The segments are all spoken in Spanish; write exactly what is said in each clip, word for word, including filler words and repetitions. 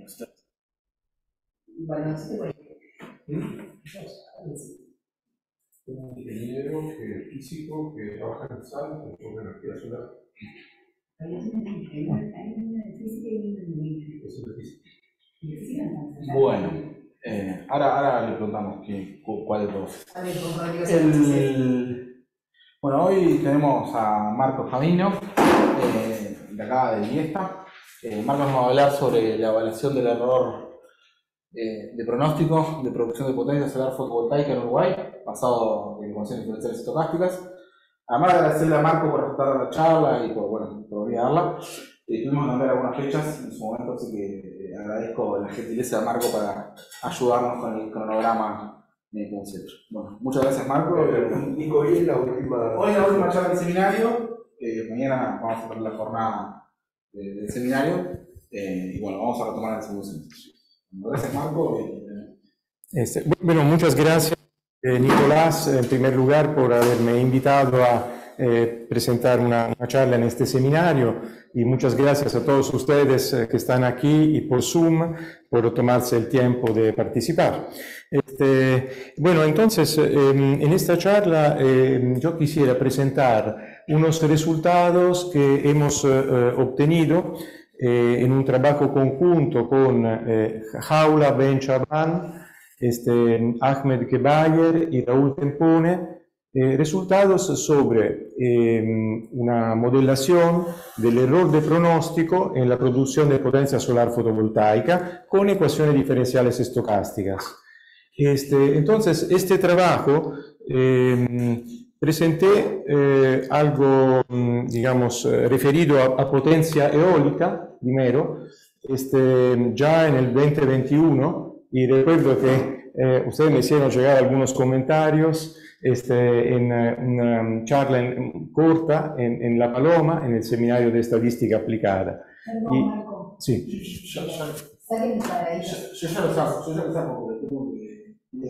Un ingeniero que, físico que trabaja en sal con su energía solar. Bueno, eh, ahora, ahora le preguntamos quién, cuál de todos. El, bueno, hoy tenemos a Marcos Camino, eh, de acá de Iniesta. Eh, Marcos nos va a hablar sobre la evaluación del error eh, de pronóstico de producción de potencia solar fotovoltaica en Uruguay, basado en ecuaciones diferenciales estocásticas. Además de agradecerle a Marco por estar en la charla y por, bueno, por venir a darla. Eh, tuvimos que cambiar algunas fechas en su momento, así que eh, agradezco la gentileza de Marco para ayudarnos con el cronograma de como siempre. Bueno, muchas gracias, Marco. Nico, hoy es la última... Hoy es la última charla del seminario. Eh, mañana vamos a tener la jornada de, del seminario. Eh, y bueno, vamos a retomar el segundo semestre. Gracias, Marco. Este, bueno, muchas gracias, eh, Nicolás, en primer lugar, por haberme invitado a eh, presentar una, una charla en este seminario, y muchas gracias a todos ustedes eh, que están aquí y por Zoom por tomarse el tiempo de participar. Este, bueno, entonces, eh, en esta charla eh, yo quisiera presentar unos resultados que hemos eh, obtenido Eh, en un trabajo conjunto con eh, Jaula Ben Chaban, este, Ahmed Kebayer y Raúl Tempone, eh, resultados sobre eh, una modelación del error de pronóstico en la producción de potencia solar fotovoltaica con ecuaciones diferenciales estocásticas. Este, entonces, este trabajo eh, presenté eh, algo, digamos, referido a, a potencia eólica, primero, este, ya en el veinte veintiuno, y recuerdo que eh, ustedes me hicieron llegar algunos comentarios este, en una charla en, corta en, en La Paloma, en el seminario de estadística aplicada. Perdón, y, Marco. Sí. Yo, yo, Saquen para ahí. Yo ya lo saco, yo ya lo saco, porque tengo que...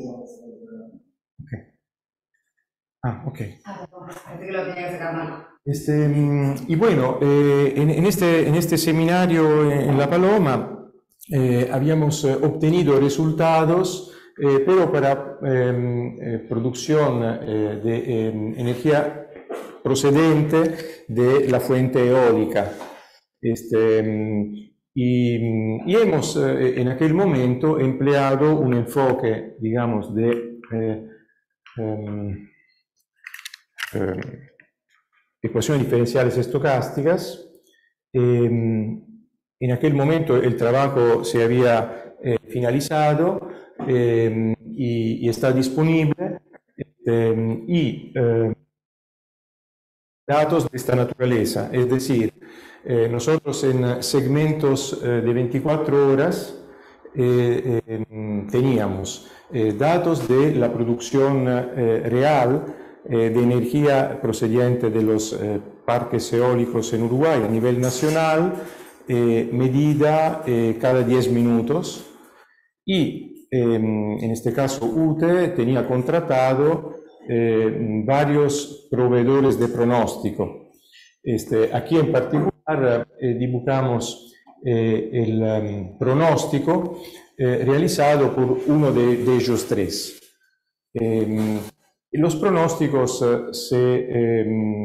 Okay. Ah, ok. Ah, perdón, parece que lo tenía que sacar mal. Este, y bueno, eh, en, en, este, en este seminario en La Paloma eh, habíamos eh, obtenido resultados, eh, pero para eh, eh, producción eh, de eh, energía procedente de la fuente eólica. Este, y, y hemos eh, en aquel momento empleado un enfoque, digamos, de... Eh, um, Eh, ecuaciones diferenciales estocásticas. Eh, en aquel momento el trabajo se había eh, finalizado eh, y, y está disponible, eh, y eh, datos de esta naturaleza, es decir, eh, nosotros en segmentos eh, de veinticuatro horas eh, eh, teníamos eh, datos de la producción eh, real Eh, de energía procedente de los eh, parques eólicos en Uruguay a nivel nacional, eh, medida eh, cada diez minutos, y eh, en este caso U T E tenía contratado eh, varios proveedores de pronóstico. Este, aquí en particular eh, dibujamos eh, el um, pronóstico eh, realizado por uno de, de ellos tres. Eh, Los pronósticos eh, se, eh,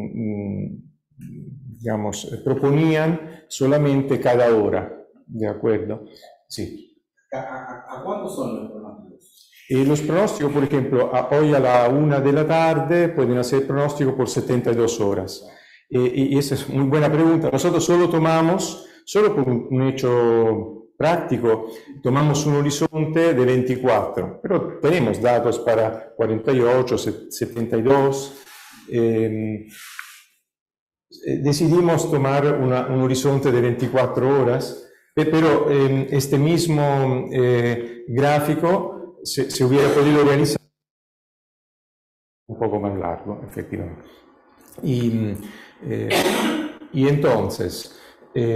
digamos, proponían solamente cada hora, ¿de acuerdo? Sí. ¿A, a, a cuántos son los pronósticos? Y los pronósticos, por ejemplo, a, hoy a la una de la tarde pueden hacer pronóstico por setenta y dos horas. Y, y esa es muy buena pregunta. Nosotros solo tomamos, solo por un, un hecho práctico, tomamos un horizonte de veinticuatro, pero tenemos datos para cuarenta y ocho, setenta y dos. Eh, decidimos tomar una, un horizonte de veinticuatro horas, pero eh, este mismo eh, gráfico se, se hubiera podido realizar un poco más largo, efectivamente. Y, eh, y entonces, eh,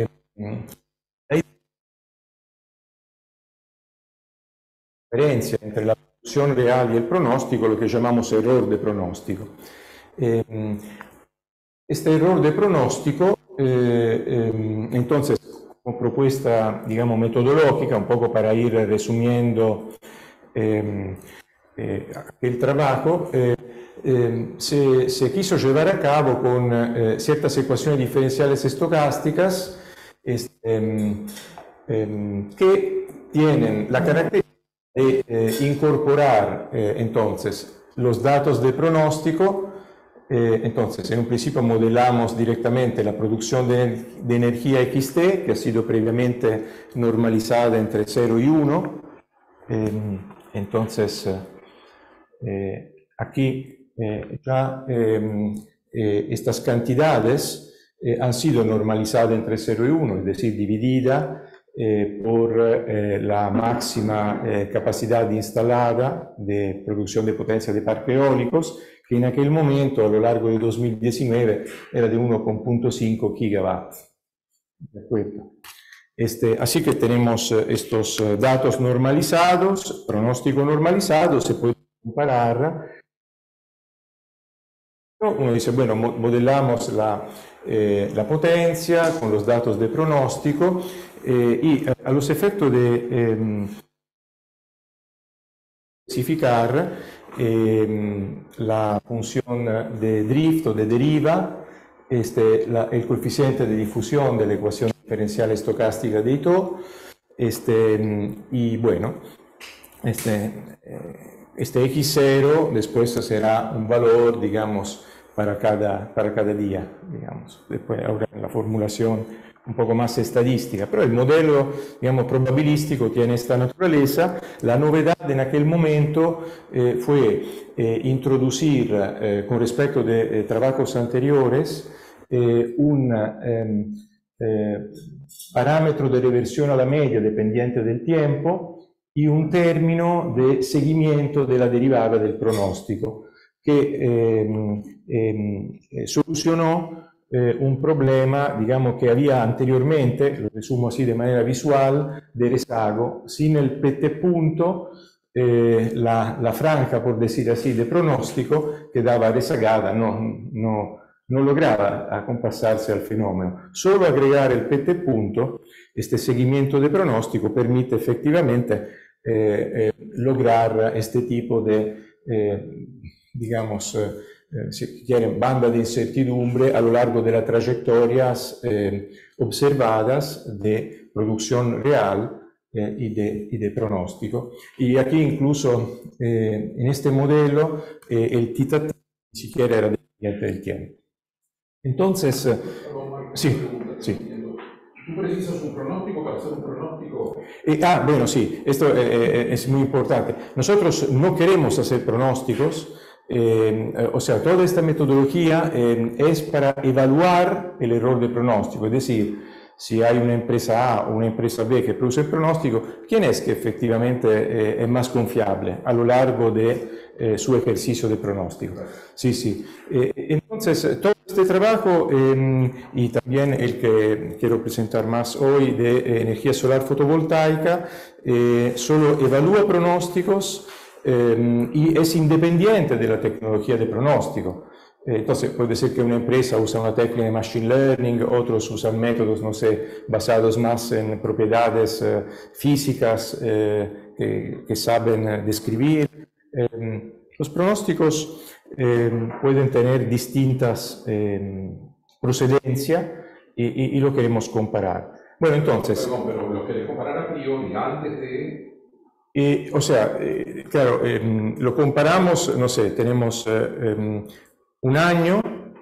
diferencia entre la producción real y el pronóstico, lo que llamamos error de pronóstico. Eh, este error de pronóstico, eh, eh, entonces, como propuesta, digamos, metodológica, un poco para ir resumiendo eh, eh, el trabajo, eh, eh, se, se quiso llevar a cabo con eh, ciertas ecuaciones diferenciales estocásticas este, eh, que tienen la característica de eh, incorporar eh, entonces los datos de pronóstico. Eh, entonces, en un principio modelamos directamente la producción de, de energía X T, que ha sido previamente normalizada entre cero y uno. Eh, entonces, eh, aquí eh, ya eh, eh, estas cantidades eh, han sido normalizadas entre cero y uno, es decir, dividida eh, por eh, la máxima eh, capacidad instalada de producción de potencia de parques eólicos, que en aquel momento, a lo largo de dos mil diecinueve, era de uno coma cinco gigawatt. ¿De acuerdo? Este, así que tenemos estos datos normalizados, pronóstico normalizado, se puede comparar. Uno dice, bueno, modelamos la, eh, la potencia con los datos de pronóstico eh, y a los efectos de eh, especificar eh, la función de drift o de deriva, este, la, el coeficiente de difusión de la ecuación diferencial estocástica de Ito, este, y bueno, este, este X cero después será un valor, digamos, para cada, para cada día, digamos. Después ahora la formulación un poco más estadística, pero el modelo, digamos, probabilístico tiene esta naturaleza. La novedad en aquel momento eh, fue eh, introducir, eh, con respecto de eh, trabajos anteriores, eh, un eh, eh, parámetro de reversión a la media dependiente del tiempo y un término de seguimiento de la derivada del pronóstico, que eh, eh, solucionó Eh, un problema, digamos, que había anteriormente, lo resumo así de manera visual, de rezago. Sin el P T punto, eh, la, la franja, por decir así, de pronóstico quedaba rezagada, no, no, no lograba acompasarse al fenómeno. Solo agregar el P T punto, este seguimiento de pronóstico, permite efectivamente eh, eh, lograr este tipo de, eh, digamos, eh, Eh, si quieren, banda de incertidumbre a lo largo de las trayectorias eh, observadas de producción real eh, y, de, y de pronóstico. Y aquí incluso eh, en este modelo eh, el tita ni siquiera era dependiente del tiempo. Entonces, eh, sí, sí. ¿Tú precisas un pronóstico para hacer un pronóstico? Eh, ah, bueno, sí, esto eh, es muy importante. Nosotros no queremos hacer pronósticos. Eh, o sea, toda esta metodología eh, es para evaluar el error de pronóstico, es decir, si hay una empresa A o una empresa B que produce el pronóstico, ¿quién es que efectivamente eh, es más confiable a lo largo de eh, su ejercicio de pronóstico? Sí, sí. Eh, entonces, todo este trabajo eh, y también el que quiero presentar más hoy de eh, energía solar fotovoltaica, eh, solo evalúa pronósticos Eh, y es independiente de la tecnología de pronóstico. Eh, entonces puede ser que una empresa usa una técnica de machine learning, otros usan métodos, no sé, basados más en propiedades eh, físicas eh, que, que saben describir. Eh, los pronósticos eh, pueden tener distintas eh, procedencias y, y, y lo queremos comparar. Bueno, entonces... Perdón, pero lo querés comparar a priori antes de... Eh, o sea, eh, claro, eh, lo comparamos, no sé, tenemos eh, eh, un año,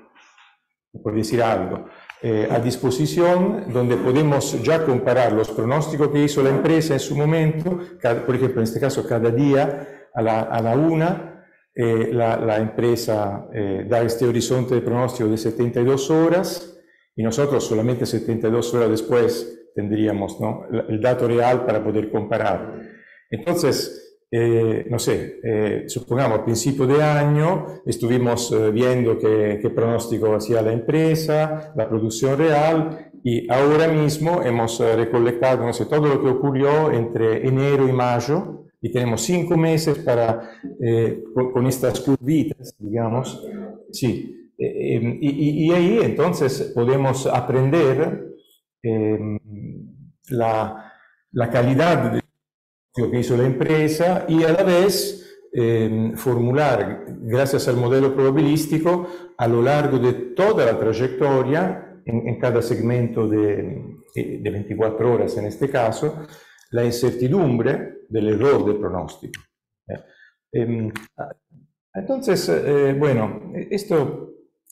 por decir algo, eh, a disposición donde podemos ya comparar los pronósticos que hizo la empresa en su momento, cada, por ejemplo, en este caso, cada día a la, a la una, eh, la, la empresa eh, da este horizonte de pronóstico de setenta y dos horas y nosotros solamente setenta y dos horas después tendríamos, ¿no?, el dato real para poder comparar. Entonces, eh, no sé, eh, supongamos al principio de año estuvimos eh, viendo qué, qué pronóstico hacía la empresa, la producción real, y ahora mismo hemos eh, recolectado, no sé, todo lo que ocurrió entre enero y mayo, y tenemos cinco meses para, eh, con, con estas curvitas, digamos, sí, eh, y, y, y ahí entonces podemos aprender eh, la, la calidad del que hizo la empresa y a la vez eh, formular, gracias al modelo probabilístico, a lo largo de toda la trayectoria, en, en cada segmento de, de veinticuatro horas en este caso, la incertidumbre del error de pronóstico. Eh, eh, entonces, eh, bueno, esto,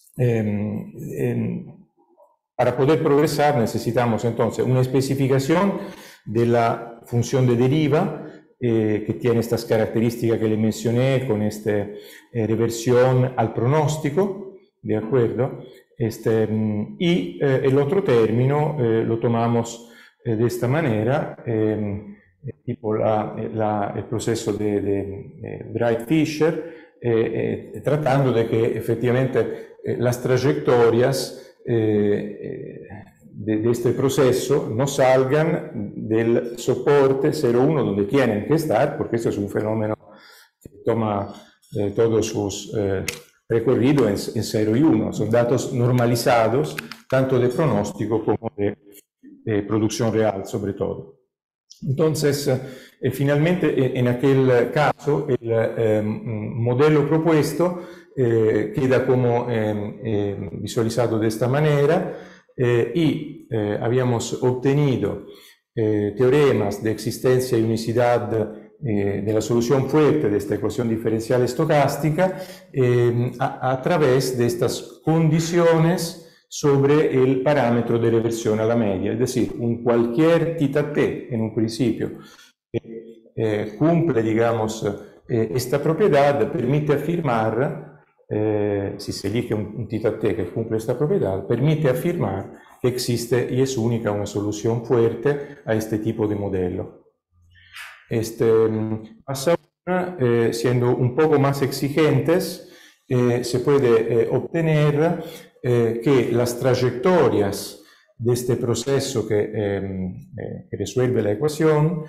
eh, eh, para poder progresar necesitamos entonces una especificación de la función de deriva, Eh, que tiene estas características que le mencioné con esta eh, reversión al pronóstico, ¿de acuerdo? Este, y eh, el otro término eh, lo tomamos eh, de esta manera, eh, tipo la, la, el proceso de, de, de Wright-Fisher, eh, eh, tratando de que efectivamente eh, las trayectorias eh, eh, De, de este proceso no salgan del soporte cero uno donde tienen que estar, porque esto es un fenómeno que toma eh, todos sus eh, recorridos en, en cero y uno. Son datos normalizados, tanto de pronóstico como de eh, producción real, sobre todo. Entonces, eh, finalmente, en, en aquel caso, el eh, modelo propuesto eh, queda como eh, eh, visualizado de esta manera. Eh, y eh, habíamos obtenido eh, teoremas de existencia y unicidad eh, de la solución fuerte de esta ecuación diferencial estocástica eh, a, a través de estas condiciones sobre el parámetro de reversión a la media, es decir, un cualquier θt en un principio que eh, cumple, digamos, eh, esta propiedad, permite afirmar. Eh, si se elige un, un θt que cumple esta propiedad, permite afirmar que existe y es única una solución fuerte a este tipo de modelo. Este, más aún, eh, siendo un poco más exigentes, eh, se puede eh, obtener eh, que las trayectorias de este proceso que, eh, eh, que resuelve la ecuación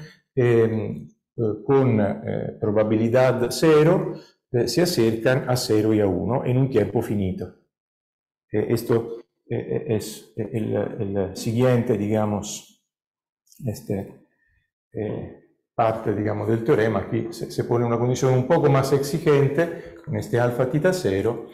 eh, con eh, probabilidad cero Eh, se acercan a cero y a uno en un tiempo finito. Eh, esto eh, es el, el siguiente, digamos, este, eh, parte, digamos, del teorema. Aquí se, se pone una condición un poco más exigente, con este alfa tita cero,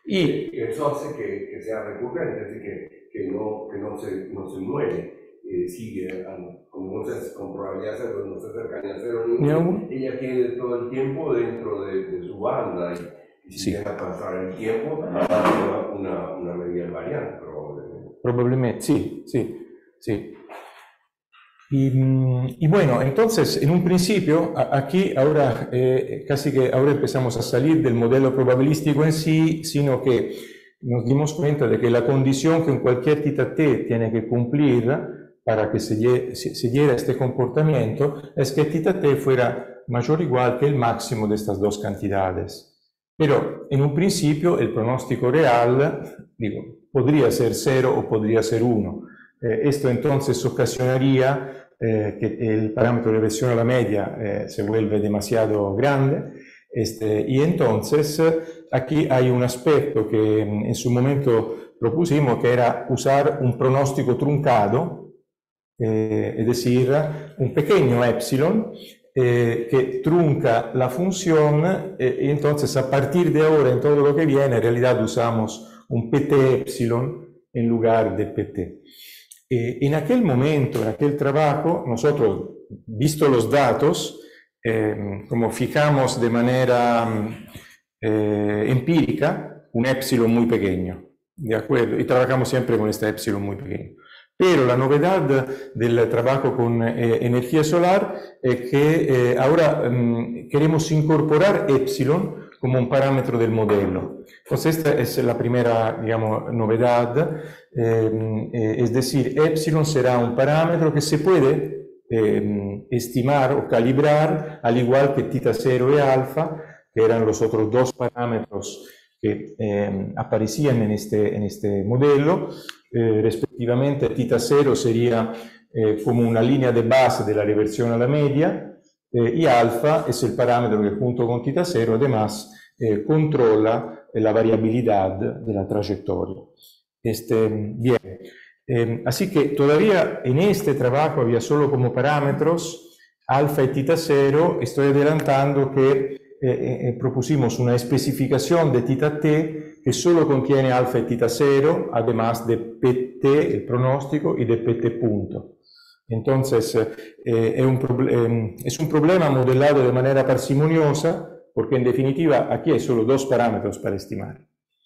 y eso hace que, que sea recurrente, así que, que, no, que no, se, no se muere. Eh, sigue, como no se, con probabilidad cero, no se acerca ni a cero ni a uno, ella quede todo el tiempo dentro de, de su banda y, y si sí. deja pasar el tiempo, va una, una medida variante, probablemente. Probablemente, sí, sí, sí. Y, y bueno, entonces, en un principio, aquí ahora eh, casi que ahora empezamos a salir del modelo probabilístico en sí, sino que nos dimos cuenta de que la condición que en cualquier θt tiene que cumplir para que se, se, se diera este comportamiento es que θt fuera mayor o igual que el máximo de estas dos cantidades. Pero en un principio el pronóstico real, digo, podría ser cero o podría ser uno. Eh, esto entonces ocasionaría eh, que el parámetro de reversión a la media eh, se vuelve demasiado grande. Este, y entonces aquí hay un aspecto que en su momento propusimos, que era usar un pronóstico truncado, Eh, es decir, un pequeño epsilon eh, que trunca la función eh, y entonces a partir de ahora en todo lo que viene en realidad usamos un pt epsilon en lugar de pt. Eh, en aquel momento, en aquel trabajo, nosotros, visto los datos, eh, como fijamos de manera eh, empírica un epsilon muy pequeño, ¿de acuerdo? Y trabajamos siempre con este epsilon muy pequeño. Pero la novedad del trabajo con eh, energía solar es que eh, ahora um, queremos incorporar epsilon como un parámetro del modelo. Entonces esta es la primera, digamos, novedad, eh, eh, es decir, epsilon será un parámetro que se puede eh, estimar o calibrar al igual que tita cero y alfa, que eran los otros dos parámetros que eh, aparecían en este, en este modelo. Eh, respectivamente, tita cero sería eh, como una línea de base de la reversión a la media eh, y alfa es el parámetro que junto con tita cero además eh, controla la variabilidad de la trayectoria. Este, bien, Eh, así que todavía en este trabajo había solo como parámetros alfa y tita cero. Estoy adelantando que eh, eh, propusimos una especificación de tita t que solo contiene alfa y tita cero, además de pt, el pronóstico, y de pt punto. Entonces, eh, es, un eh, es un problema modelado de manera parsimoniosa, porque en definitiva aquí hay solo dos parámetros para estimar.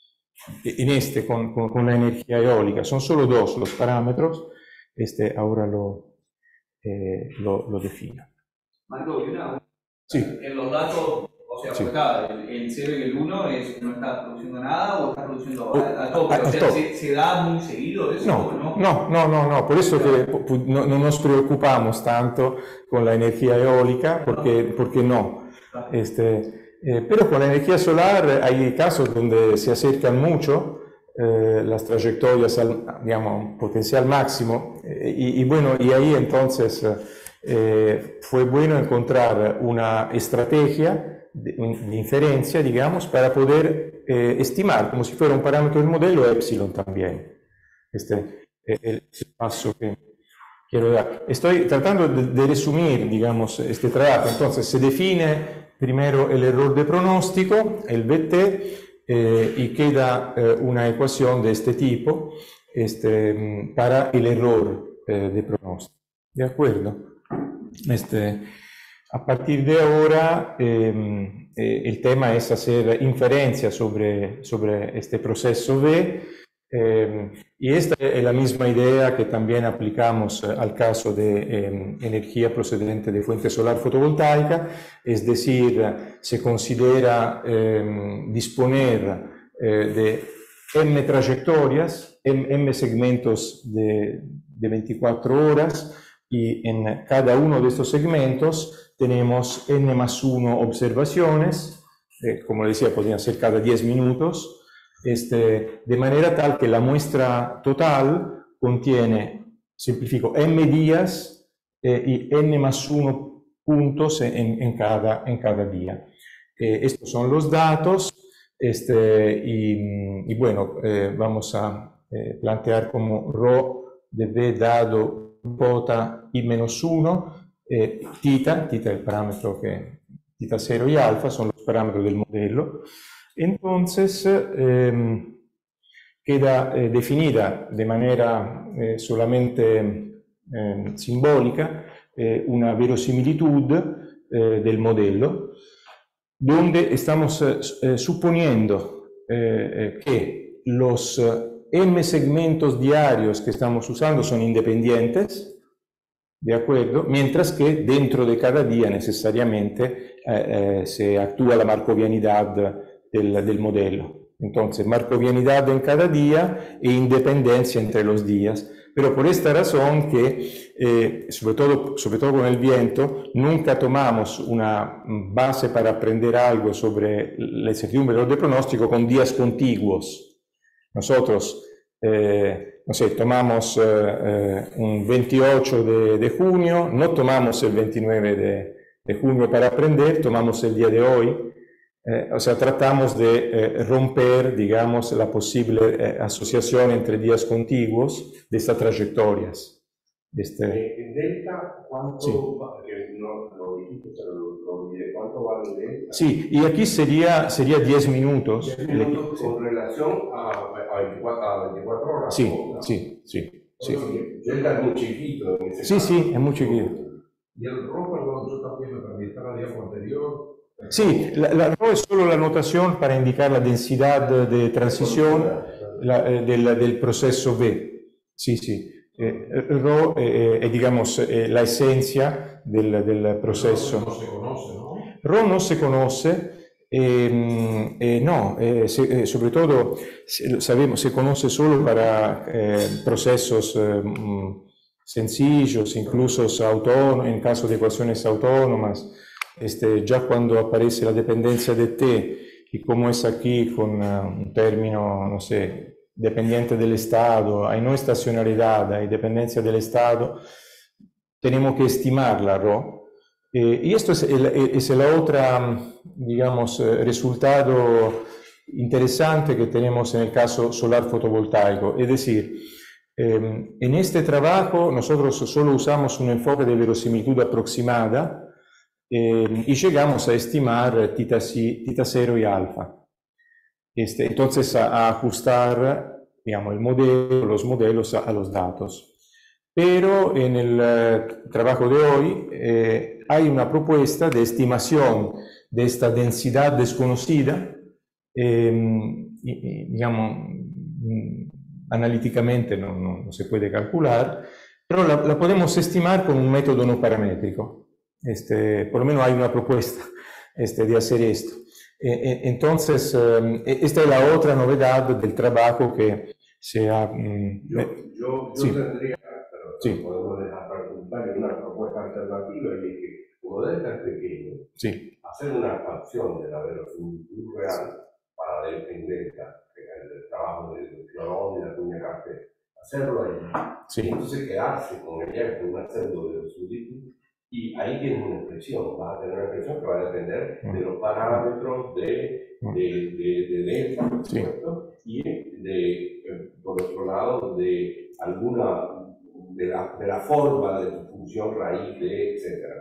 En este, con, con, con la energía eólica, son solo dos los parámetros. Este ahora lo, eh, lo, lo defino. Marco, y una, sí. En los datos, o sea, sí. por acá, el, el cero y el uno es, no está produciendo nada o está produciendo o, a, a todo, pero a, o sea, todo. ¿se, ¿se da muy seguido eso no, o no? No, no, no, no, por eso que no, no nos preocupamos tanto con la energía eólica, porque, porque no. Este, eh, pero con la energía solar hay casos donde se acercan mucho eh, las trayectorias al, digamos, potencial máximo, eh, y, y bueno, y ahí entonces eh, fue bueno encontrar una estrategia de, de inferencia, digamos, para poder eh, estimar como si fuera un parámetro del modelo epsilon también. Este es el paso que quiero dar. Estoy tratando de, de resumir, digamos, este trabajo. Entonces se define primero el error de pronóstico, el V T, eh, y queda eh, una ecuación de este tipo este, para el error eh, de pronóstico. ¿De acuerdo? Este, a partir de ahora, eh, eh, el tema es hacer inferencia sobre, sobre este proceso V. Eh, y esta es la misma idea que también aplicamos eh, al caso de eh, energía procedente de fuente solar fotovoltaica, es decir, se considera eh, disponer eh, de m trayectorias, m, m segmentos de, de veinticuatro horas, y en cada uno de estos segmentos tenemos n más uno observaciones, eh, como decía, podrían ser cada diez minutos. Este, de manera tal que la muestra total contiene, simplifico, m días eh, y n más uno puntos en, en, cada, en cada día. Eh, estos son los datos, este, y, y bueno, eh, vamos a eh, plantear como ρ de v dado pota i menos uno, eh, tita, tita es el parámetro que, tita cero y alfa son los parámetros del modelo. Entonces, eh, queda eh, definida de manera eh, solamente eh, simbólica eh, una verosimilitud eh, del modelo, donde estamos eh, suponiendo eh, que los m segmentos diarios que estamos usando son independientes, ¿de acuerdo? Mientras que dentro de cada día necesariamente eh, eh, se actúa la marcovianidad Del, del modelo. Entonces, marcovianidad en cada día e independencia entre los días. Pero por esta razón que, eh, sobre todo, sobre todo con el viento, nunca tomamos una base para aprender algo sobre la incertidumbre del pronóstico con días contiguos. Nosotros, eh, no sé, tomamos eh, un veintiocho de, de junio, no tomamos el veintinueve de, de junio para aprender, tomamos el día de hoy. Eh, o sea, tratamos de eh, romper, digamos, la posible eh, asociación entre días contiguos de estas trayectorias. Este... Eh, delta, ¿cuánto sí. va? Que no lo dijiste, pero lo, lo olvidé. ¿Cuánto vale delta? Sí, y aquí sería, sería diez minutos. diez minutos con sí. relación a, a, veinticuatro, a veinticuatro horas. Sí, ¿no? sí, sí. sí. Delta es muy chiquito. En ese sí, caso. sí, es muy chiquito. Y el rojo, perdón, yo también también está la diapo anterior. Sí, la, la ρ es solo la notación para indicar la densidad de transición la, eh, del, del proceso V. Sí, sí. Eh, ρ eh, es, digamos, eh, la esencia del, del proceso. No se conoce, ¿no? ρ no se conoce, eh, eh, no, eh, se, eh, sobre todo se, sabemos, se conoce solo para eh, procesos eh, sencillos, incluso autónomos, en caso de ecuaciones autónomas. Este, ya cuando aparece la dependencia de t, y como es aquí con uh, un término, no sé, dependiente del estado, hay no estacionalidad, hay dependencia del estado, tenemos que estimar la ρ. Eh, y esto es el, es el otro, digamos, resultado interesante que tenemos en el caso solar fotovoltaico, es decir, Eh, en este trabajo nosotros solo usamos un enfoque de verosimilitud aproximada eh, y llegamos a estimar tita, tita cero y alfa. Este, entonces a, a ajustar, digamos, el modelo, los modelos a, a los datos. Pero en el uh, trabajo de hoy eh, hay una propuesta de estimación de esta densidad desconocida, eh, y, y, digamos, analíticamente no, no, no se puede calcular, pero la, la podemos estimar con un método no paramétrico. Este, por lo menos hay una propuesta este, de hacer esto. Eh, entonces, eh, esta es la otra novedad del trabajo que se ha... Mm, yo, yo, yo sí. tendría, pero sí. podemos dejar para preguntar una propuesta alternativa, y es que, como debe ser pequeño, sí. hacer una expansión de la verosimilitud real para la dependencia del trabajo del Clorón y la cuña café, hacerlo ahí, sí. y entonces quedarse con ella con una pseudo de verosimilitud, y ahí tienes una expresión, vas a tener una expresión que va a depender de los parámetros de, de, de, de delta, por supuesto, sí. y de, por otro lado, de alguna, de la, de la forma de tu función raíz, de, etcétera.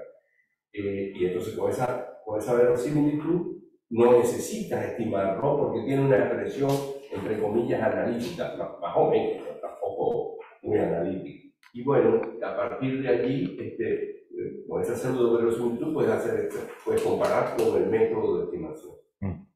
Eh, y entonces con esa, con esa verosimilitud no necesitas estimarlo porque tiene una expresión, entre comillas, analítica, más o menos, pero tampoco muy analítica. Y bueno, a partir de allí, este, con esa pseudo verosimilitud puedes, hacer, puedes comparar con el método de estimación. Mm.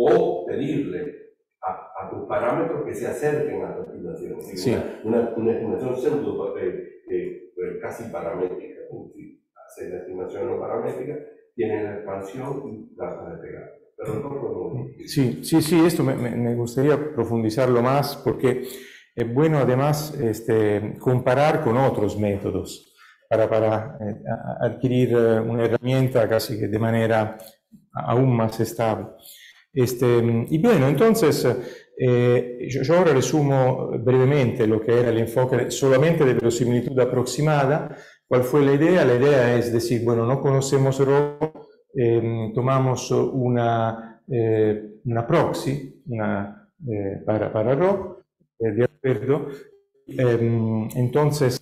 O pedirle a, a tus parámetros que se acerquen a tu estimación. Sí. Una, una, una estimación pseudo eh, eh, casi paramétrica. Si haces la estimación no paramétrica, tienes la expansión y la de pegar. Pero no podemos decir. Sí, sí, sí, esto me, me gustaría profundizarlo más porque es bueno además este, comparar con otros métodos para, para eh, adquirir una herramienta casi que de manera aún más estable. Este, y bueno, entonces eh, yo, yo ahora resumo brevemente lo que era el enfoque solamente de verosimilitud aproximada. ¿Cuál fue la idea? La idea es decir, bueno, no conocemos Rho, eh, tomamos una, eh, una proxy una, eh, para, para Rho, eh, de acuerdo. Eh, entonces,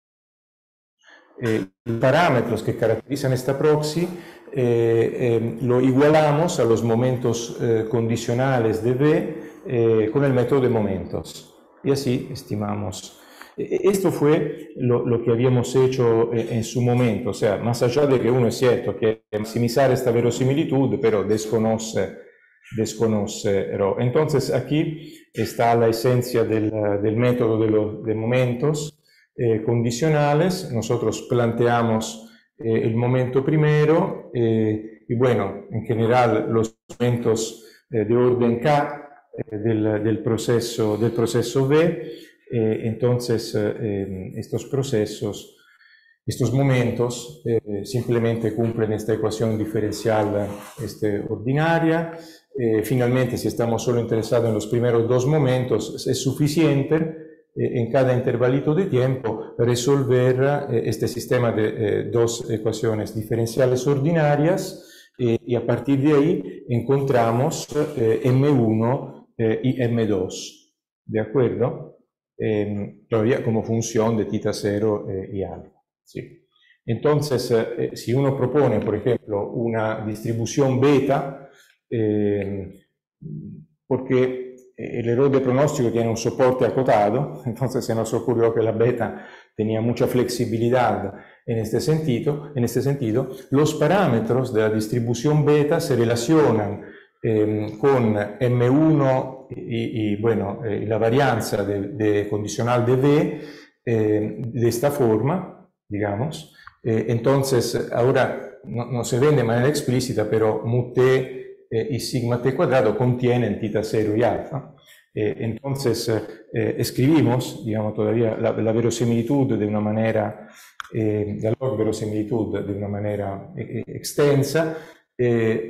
eh, los parámetros que caracterizan esta proxy eh, eh, lo igualamos a los momentos eh, condicionales de V eh, con el método de momentos. Y así estimamos. Esto fue lo, lo que habíamos hecho en su momento, o sea, más allá de que uno es cierto que maximizar esta verosimilitud, pero desconoce, desconoce Rho. Entonces aquí está la esencia del, del método de los de momentos eh, condicionales. Nosotros planteamos eh, el momento primero eh, y bueno, en general los momentos eh, de orden K eh, del, del, proceso, del proceso V. Eh, entonces, eh, estos procesos, estos momentos, eh, simplemente cumplen esta ecuación diferencial este, ordinaria. Eh, finalmente, si estamos solo interesados en los primeros dos momentos, es suficiente eh, en cada intervalito de tiempo resolver eh, este sistema de eh, dos ecuaciones diferenciales ordinarias eh, y a partir de ahí encontramos eh, eme uno eh, y eme dos. ¿De acuerdo? Eh, todavía como función de tita cero eh, y alfa. Sí. Entonces, eh, si uno propone, por ejemplo, una distribución beta, eh, porque el error de pronóstico tiene un soporte acotado, entonces se nos ocurrió que la beta tenía mucha flexibilidad en este sentido, en este sentido los parámetros de la distribución beta se relacionan eh, con eme uno y, y bueno, eh, la varianza de, de condicional de V eh, de esta forma, digamos. Eh, entonces, ahora no, no se ven de manera explícita, pero mu t eh, y sigma t cuadrado contienen tita cero y alfa. Eh, entonces, eh, escribimos, digamos, todavía la, la verosimilitud de una manera, eh, la log verosimilitud de una manera eh, extensa. Eh,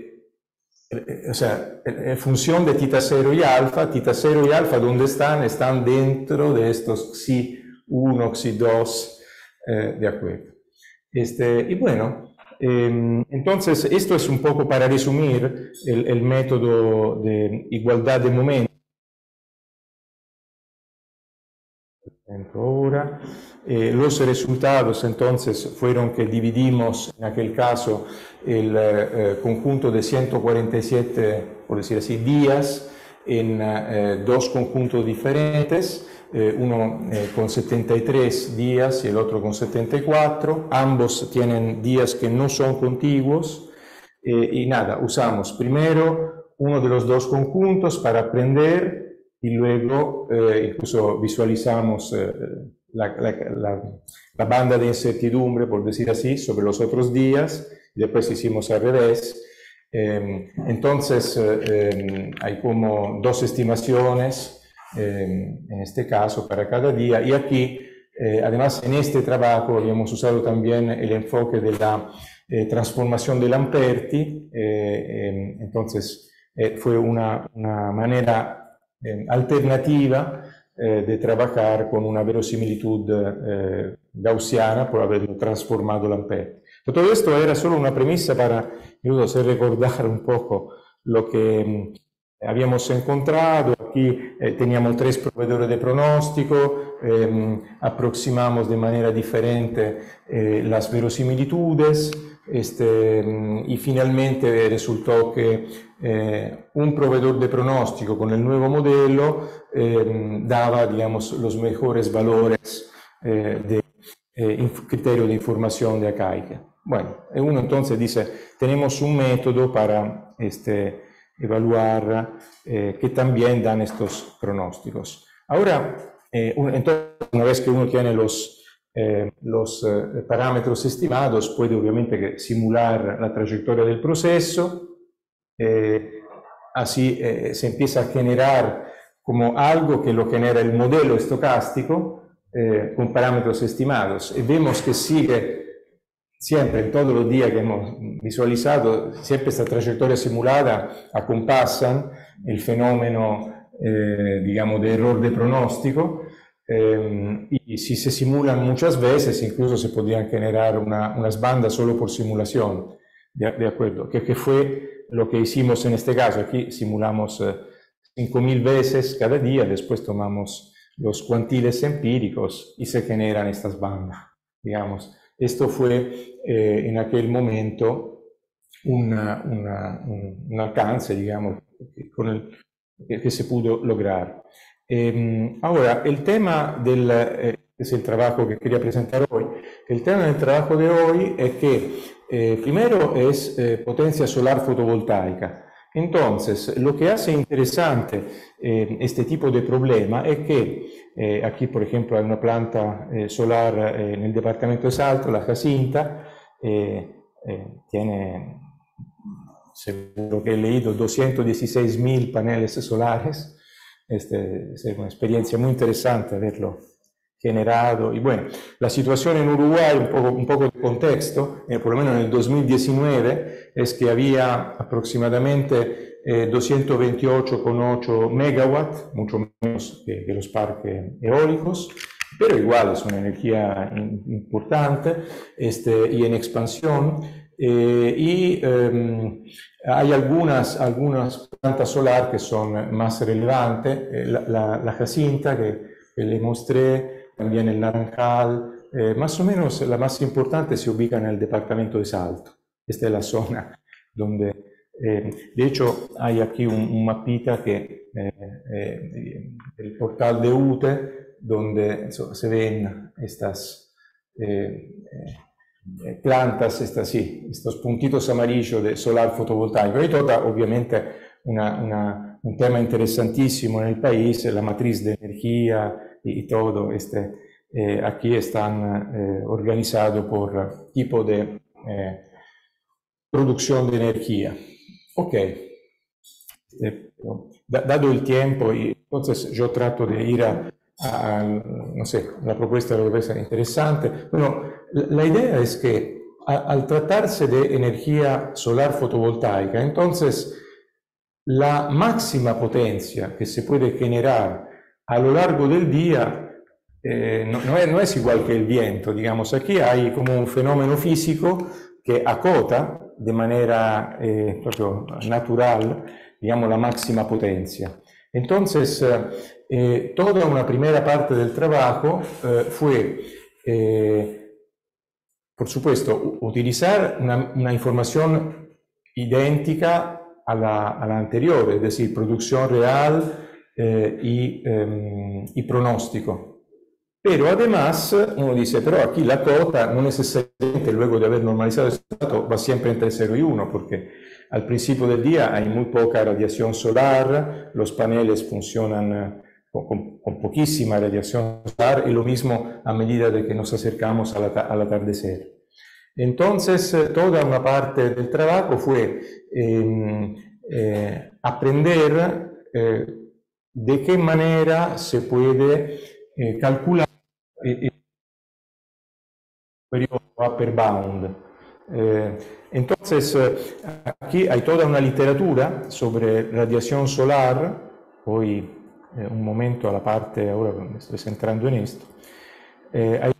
O sea, en función de tita cero y alfa, tita cero y alfa, ¿dónde están? Están dentro de estos xi uno, xi dos, eh, de acuerdo. Este, y bueno, eh, entonces esto es un poco para resumir el, el método de igualdad de momentos. ahora. Eh, los resultados entonces fueron que dividimos en aquel caso el eh, conjunto de ciento cuarenta y siete, por decir así, días en eh, dos conjuntos diferentes, eh, uno eh, con setenta y tres días y el otro con setenta y cuatro. Ambos tienen días que no son contiguos. Eh, y nada, usamos primero uno de los dos conjuntos para aprender y luego eh, incluso visualizamos eh, la, la, la, la banda de incertidumbre, por decir así, sobre los otros días, y después hicimos al revés. Eh, entonces eh, hay como dos estimaciones eh, en este caso para cada día, y aquí eh, además en este trabajo habíamos usado también el enfoque de la eh, transformación de Lamperti. eh, eh, entonces eh, fue una, una manera eh, alternativa eh, de trabajar con una verosimilitud eh, gaussiana por haberlo transformado Lamperti. Todo esto era solo una premisa para hacer recordar un poco lo que eh, habíamos encontrado. Aquí eh, teníamos tres proveedores de pronóstico, eh, aproximamos de manera diferente eh, las verosimilitudes, este, y finalmente resultó que eh, un proveedor de pronóstico con el nuevo modelo eh, daba, digamos, los mejores valores eh, de eh, criterio de información de Akaica. Bueno, uno entonces dice, tenemos un método para este, evaluar eh, que también dan estos pronósticos. Ahora, eh, un, entonces, una vez que uno tiene los, eh, los eh, parámetros estimados, puede obviamente simular la trayectoria del proceso. Eh, así eh, se empieza a generar como algo que lo genera el modelo estocástico eh, con parámetros estimados. Y vemos que sigue siempre, en todos los días que hemos visualizado, siempre esta trayectoria simulada acompasan el fenómeno, eh, digamos, de error de pronóstico, eh, y si se simulan muchas veces, incluso se podrían generar una, unas bandas solo por simulación, de, de acuerdo, que, que fue lo que hicimos en este caso. Aquí simulamos eh, cinco mil veces cada día, después tomamos los cuantiles empíricos y se generan estas bandas, digamos. Esto fue eh, en aquel momento una, una, un, un alcance, digamos, con el, que, que se pudo lograr. Eh, ahora, el tema del, eh, es el trabajo que quería presentar hoy. El tema del trabajo de hoy es que, eh, primero, es eh, potencia solar fotovoltaica. Entonces, lo que hace interesante eh, este tipo de problema es que eh, aquí, por ejemplo, hay una planta eh, solar eh, en el departamento de Salto, la Jacinta, eh, eh, tiene, seguro que he leído, doscientos dieciséis mil paneles solares. Este, es una experiencia muy interesante haberlo generado. Y bueno, la situación en Uruguay, un poco, un poco de contexto, eh, por lo menos en el dos mil diecinueve, es que había aproximadamente eh, doscientos veintiocho coma ocho megawatts, mucho menos que, que los parques eólicos, pero igual es una energía in, importante este, y en expansión. Eh, y eh, hay algunas, algunas plantas solares que son más relevantes, eh, la, la, la Jacinta que, que le mostré, también el Naranjal, eh, más o menos la más importante se ubica en el departamento de Salto. Esta es la zona donde, eh, de hecho, hay aquí un, un mapita que eh, eh, el portal de U T E, donde so, se ven estas eh, eh, plantas, estas, sí, estos puntitos amarillos de solar fotovoltaico. Y toda, obviamente, una, una, un tema interesantísimo en el país, la matriz de energía y todo. Este, eh, aquí están eh, organizados por tipo de eh, producción de energía. Ok. Eh, dado el tiempo, y entonces yo trato de ir a, a, a no sé, la propuesta lo que es interesante. Bueno, la, la idea es que a, al tratarse de energía solar fotovoltaica, entonces la máxima potencia que se puede generar a lo largo del día eh, no, no, es, no es igual que el viento, digamos. Aquí hay como un fenómeno físico que acota de manera eh, proprio natural, digamos, la máxima potencia. Entonces, eh, toda una primera parte del trabajo eh, fue, eh, por supuesto, utilizar una, una información idéntica a la, a la anterior, es decir, producción real eh, y, eh, y pronóstico. Pero además, uno dice, pero aquí la cota no necesariamente luego de haber normalizado el dato va siempre entre cero y uno, porque al principio del día hay muy poca radiación solar, los paneles funcionan con, con, con poquísima radiación solar, y lo mismo a medida de que nos acercamos al, al atardecer. Entonces, toda una parte del trabajo fue eh, eh, aprender eh, de qué manera se puede eh, calcular el periodo upper bound. Eh, entonces, eh, aquí hay toda una literatura sobre radiación solar, poi eh, un momento a la parte, ahora me estoy centrando en esto, eh, hay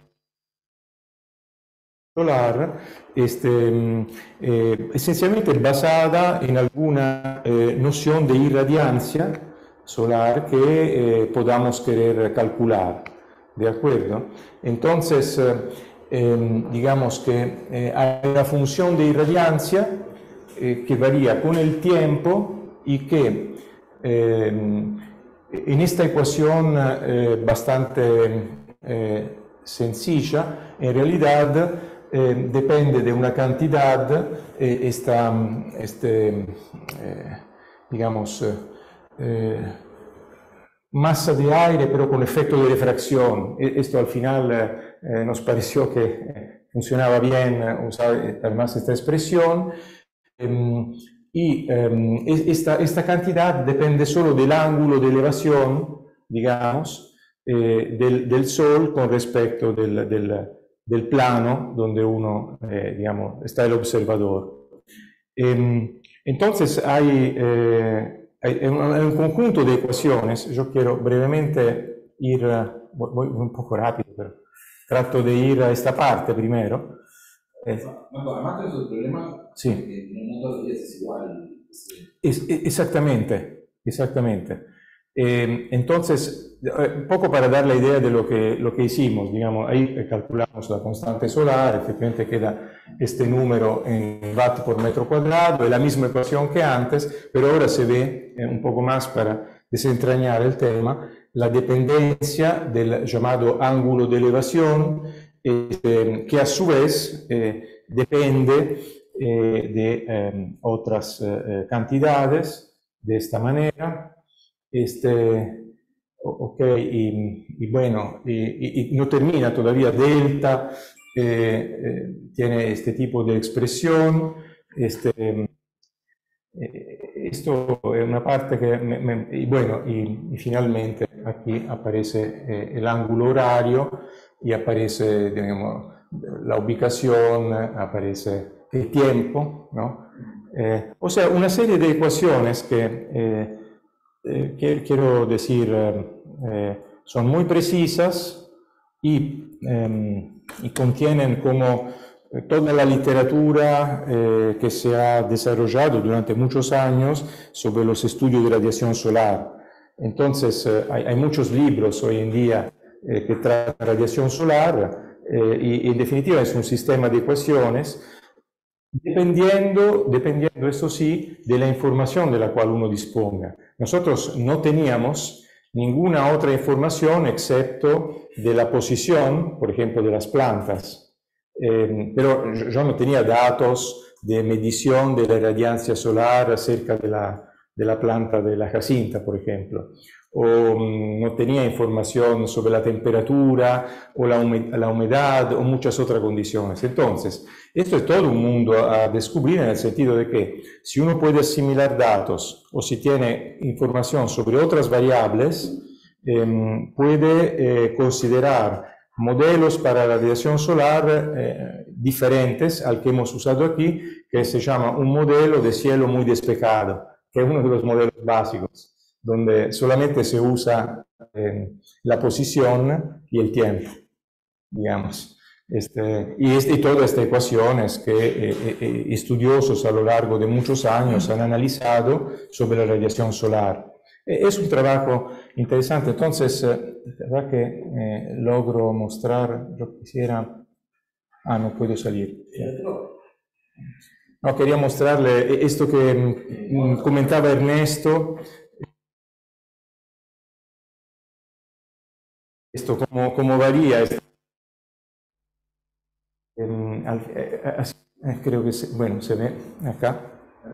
solar, este, eh, esencialmente basada en alguna eh, noción de irradiancia solar que eh, podamos querer calcular, ¿de acuerdo? Entonces, eh, eh, digamos que eh, hay una función de irradiancia eh, que varía con el tiempo y que eh, en esta ecuación eh, bastante eh, sencilla, en realidad eh, depende de una cantidad, eh, esta, este, eh, digamos, eh, masa de aire, pero con efecto de refracción. Esto al final eh, nos pareció que funcionaba bien usar además esta expresión. Eh, y eh, esta, esta cantidad depende solo del ángulo de elevación, digamos, eh, del, del Sol con respecto del, del, del plano donde uno, eh, digamos, está el observador. Eh, entonces hay... Eh, Hay un conjunto de ecuaciones. Yo quiero brevemente ir, voy un poco rápido, pero trato de ir a esta parte primero. Eh, no, además de el problema sí. que en el mundo de los días es igual. Es, exactamente, exactamente. Eh, entonces, un poco para dar la idea de lo que, lo que hicimos, digamos, ahí calculamos la constante solar, efectivamente queda este número en watt por metro cuadrado, es la misma ecuación que antes, pero ahora se ve eh, un poco más para desentrañar el tema, la dependencia del llamado ángulo de elevación, eh, que a su vez eh, depende eh, de eh, otras eh, cantidades, de esta manera. Este, ok, y, y bueno, y, y, y no termina todavía, delta, eh, eh, tiene este tipo de expresión, este, eh, esto es una parte que, me, me, y bueno, y, y finalmente aquí aparece eh, el ángulo horario y aparece, digamos, la ubicación, aparece el tiempo, ¿no? Eh, o sea, una serie de ecuaciones que eh, Eh, que, quiero decir, eh, son muy precisas y, eh, y contienen como toda la literatura eh, que se ha desarrollado durante muchos años sobre los estudios de radiación solar. Entonces, eh, hay, hay muchos libros hoy en día eh, que tratan radiación solar eh, y, y en definitiva es un sistema de ecuaciones Dependiendo, dependiendo, eso sí, de la información de la cual uno disponga. Nosotros no teníamos ninguna otra información excepto de la posición, por ejemplo, de las plantas. Eh, pero yo no tenía datos de medición de la radiancia solar acerca de la, de la planta de la jacinta, por ejemplo. O um, no tenía información sobre la temperatura o la, hum la humedad o muchas otras condiciones. Entonces, esto es todo un mundo a descubrir en el sentido de que si uno puede asimilar datos o si tiene información sobre otras variables, eh, puede eh, considerar modelos para la radiación solar eh, diferentes al que hemos usado aquí, que se llama un modelo de cielo muy despejado, que es uno de los modelos básicos, donde solamente se usa eh, la posición y el tiempo, digamos. Este, y, este, y todas estas ecuaciones que eh, eh, estudiosos a lo largo de muchos años han analizado sobre la radiación solar. Es un trabajo interesante, entonces, ¿verdad que eh, logro mostrar lo que quisiera? Ah, no puedo salir. No, quería mostrarle esto que mm, comentaba Ernesto, esto cómo, cómo varía. Eh, eh, creo que, se, bueno, se ve acá.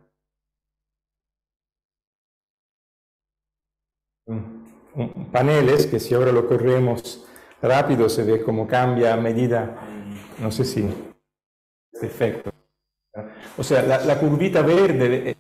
Paneles que si ahora lo corremos rápido se ve cómo cambia a medida, no sé si este efecto. O sea, la, la curvita verde,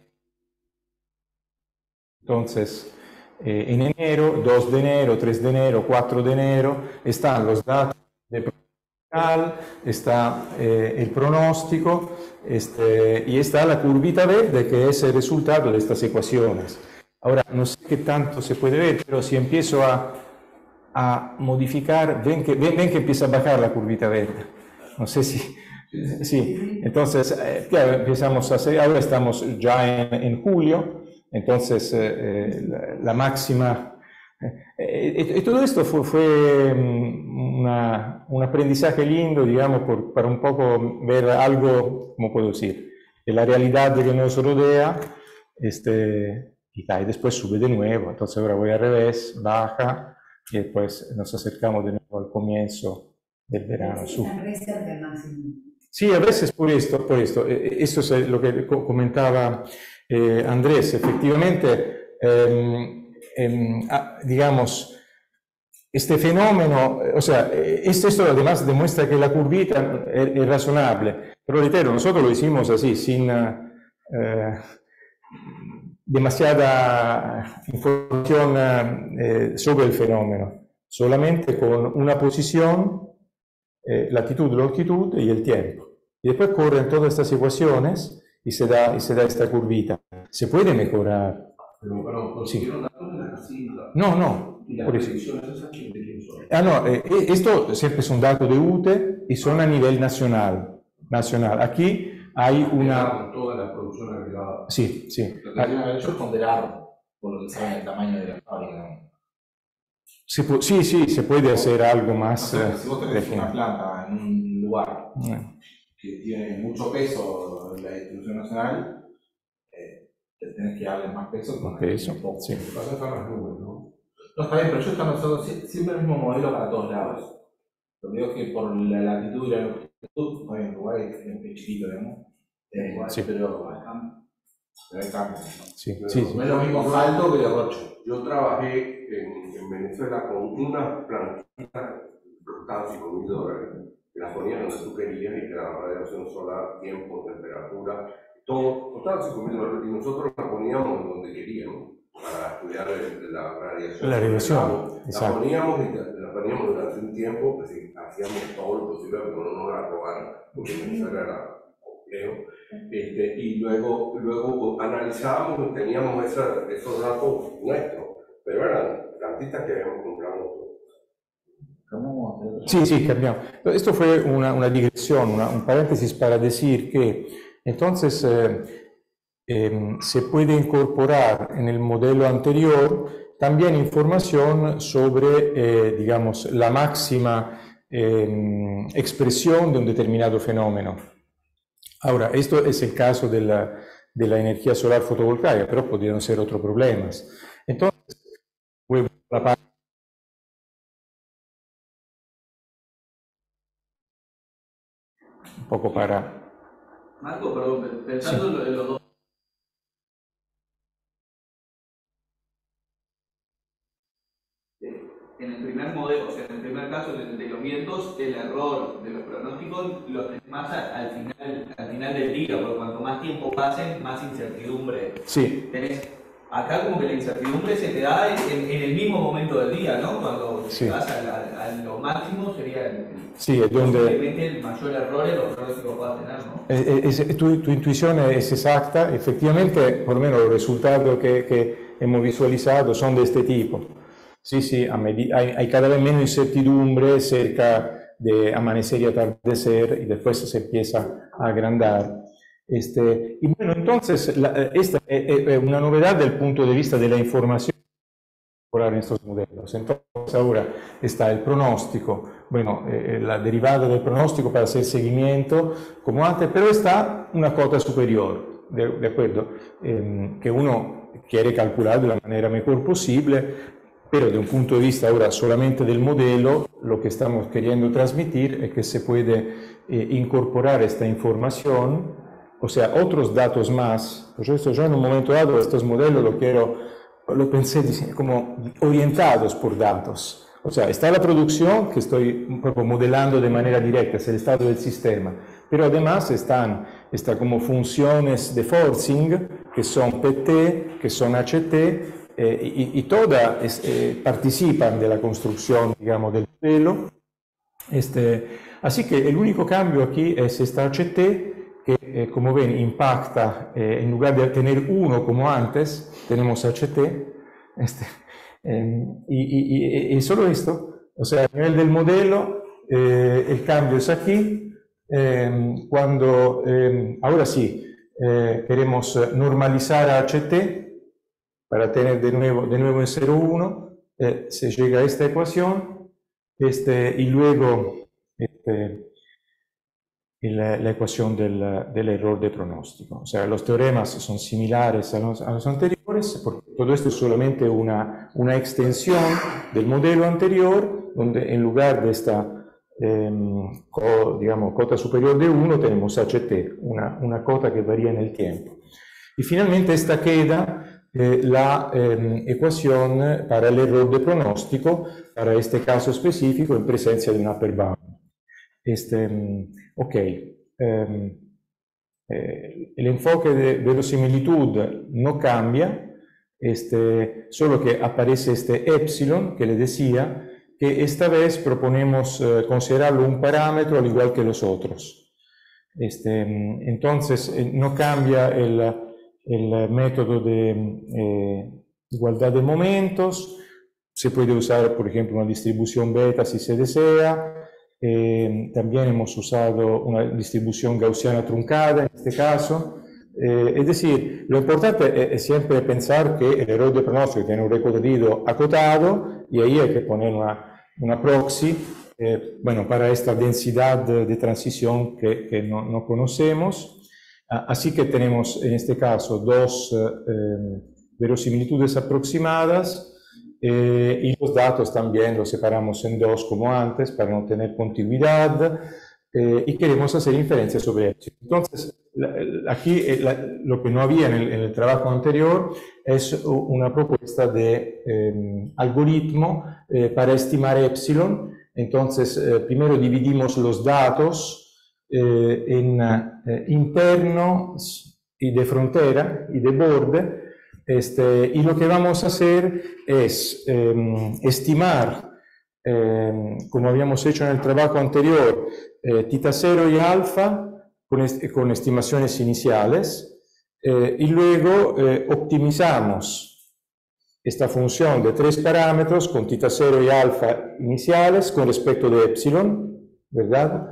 entonces eh, en enero, dos de enero, tres de enero, cuatro de enero, están los datos de pronostical, está eh, el pronóstico este, y está la curvita verde que es el resultado de estas ecuaciones. Ahora, no sé qué tanto se puede ver, pero si empiezo a, a modificar, ven que, ven, ven que empieza a bajar la curvita verde. No sé si... Sí, entonces, eh, claro, empezamos a hacer, ahora estamos ya en, en julio, entonces eh, la, la máxima... Eh, y todo esto fue, fue una, un aprendizaje lindo, digamos, por, para un poco ver algo, ¿cómo puedo decir?, de la realidad que nos rodea, este... y después sube de nuevo, entonces ahora voy al revés, baja y después nos acercamos de nuevo al comienzo del verano. Sí, a veces por esto, por esto, esto es lo que comentaba eh, Andrés, efectivamente, eh, eh, digamos, este fenómeno, o sea, esto, esto además demuestra que la curvita es, es razonable, pero reitero, nosotros lo hicimos así, sin... Eh, demasiada información eh, sobre el fenómeno, solamente con una posición, eh, latitud, longitud y el tiempo. Y después corren todas estas ecuaciones y se da, y se da esta curvita. Se puede mejorar. Pero, pero sí. Así, no, no. ¿Y las predicciones esas de quién son? Ah, no, eh, esto siempre son datos de U T E y son a nivel nacional. nacional. Aquí hay una... Toda la producción agregada. Sí, sí. Lo que tienen que haber hecho es ponderar, por lo que saben, el tamaño de la fábrica. Se sí, sí, se puede hacer algo más... O sea, si vos tenés una planta en un lugar yeah. que tiene mucho peso en la distribución nacional, eh, tenés que darle más peso con peso. Sí. Vas a estar las nubes, ¿no? No, está bien, pero yo están usando siempre el mismo modelo para todos lados. Lo que digo es que por la latitud y la longitud, está bien, Uruguay es chiquito, ¿no? Eh, sí. Pero acá hay cambios. Sí, Pero sí, sí. No es lo mismo salto que derroche. Yo trabajé en, en Venezuela con una plantita que costaba cinco mil dólares, que la ponías donde tú querías y te daba radiación solar, tiempo, temperatura, todo, costaba cinco mil dólares y nosotros la poníamos donde queríamos para estudiar la radiación. La radiación, la, exacto. La poníamos y la poníamos durante un tiempo, pues, hacíamos todo lo posible para que no nos la robaran, porque Venezuela era complejo. Este, y luego, luego analizábamos y teníamos esa, esos datos nuestros, pero eran plantitas que habíamos comprado. Sí, sí, cambiamos. Esto fue una, una digresión, una, un paréntesis para decir que entonces eh, eh, se puede incorporar en el modelo anterior también información sobre, eh, digamos, la máxima eh, expresión de un determinado fenómeno. Ahora, esto es el caso de la, de la energía solar fotovoltaica, pero podrían ser otros problemas. Entonces, vuelvo a la parte. Un poco para... Marco, perdón, pensando sí. en los dos. En el primer modelo, o sea, en el primer caso de, de los vientos, el error de los pronósticos lo tenés más al final, al final del día, porque cuanto más tiempo pasen, más incertidumbre sí. tenés. Acá como que la incertidumbre se te da en, en el mismo momento del día, ¿no? Cuando sí. vas a, a, a lo máximo sería el, sí, es donde el mayor error en los pronósticos que puedas tener, ¿no? Es, es, tu, tu intuición es exacta, efectivamente, por lo menos los resultados que, que hemos visualizado son de este tipo. Sí, sí, hay, hay cada vez menos incertidumbre cerca de amanecer y atardecer y después se empieza a agrandar. Este, y bueno, entonces, la, esta es una novedad del punto de vista de la información en estos modelos. Entonces ahora está el pronóstico, bueno, eh, la derivada del pronóstico para hacer seguimiento como antes, pero está una cota superior, ¿de, de acuerdo? Eh, que uno quiere calcular de la manera mejor posible, pero de un punto de vista ahora solamente del modelo, lo que estamos queriendo transmitir es que se puede eh, incorporar esta información, o sea, otros datos más. Por eso yo en un momento dado estos modelos lo quiero lo pensé como orientados por datos. O sea, está la producción que estoy un poco modelando de manera directa, es el estado del sistema, pero además están, están como funciones de forcing, que son P T, que son H T, eh, y, y todas eh, participan de la construcción, digamos, del modelo. Este, así que el único cambio aquí es esta H T, que eh, como ven impacta, eh, en lugar de tener uno como antes, tenemos H T, este, eh, y, y, y solo esto, o sea, a nivel del modelo, eh, el cambio es aquí, eh, cuando, eh, ahora sí, eh, queremos normalizar a H T, para tener de nuevo, de nuevo en cero punto uno, eh, se llega a esta ecuación, este, y luego, este, La, la ecuación del, del error de pronóstico. O sea, los teoremas son similares a los, a los anteriores, porque todo esto es solamente una, una extensión del modelo anterior, donde en lugar de esta eh, co, digamos, cota superior de uno, tenemos H T, una, una cota que varía en el tiempo. Y finalmente esta queda eh, la eh, ecuación para el error de pronóstico, para este caso específico, en presencia de un upper bound. Este, ok, um, eh, el enfoque de verosimilitud no cambia, este, solo que aparece este epsilon que le decía, que esta vez proponemos eh, considerarlo un parámetro al igual que los otros. Este, entonces eh, no cambia el, el método de eh, igualdad de momentos, se puede usar por ejemplo una distribución beta si se desea. Eh, también hemos usado una distribución gaussiana truncada en este caso. Eh, es decir, lo importante es, es siempre pensar que el error de pronóstico tiene un recorrido acotado y ahí hay que poner una, una proxy, eh, bueno, para esta densidad de, de transición que, que no, no conocemos. Ah, así que tenemos en este caso dos eh, verosimilitudes aproximadas. Eh, y los datos también los separamos en dos como antes para no tener continuidad eh, y queremos hacer inferencias sobre epsilon. Entonces, la, aquí eh, la, lo que no había en el, en el trabajo anterior es una propuesta de eh, algoritmo eh, para estimar epsilon. Entonces, eh, primero dividimos los datos eh, en eh, internos y de frontera y de borde. Este, y lo que vamos a hacer es eh, estimar, eh, como habíamos hecho en el trabajo anterior, eh, tita cero y alfa con, est con estimaciones iniciales, eh, y luego eh, optimizamos esta función de tres parámetros con tita cero y alfa iniciales con respecto de epsilon, ¿verdad?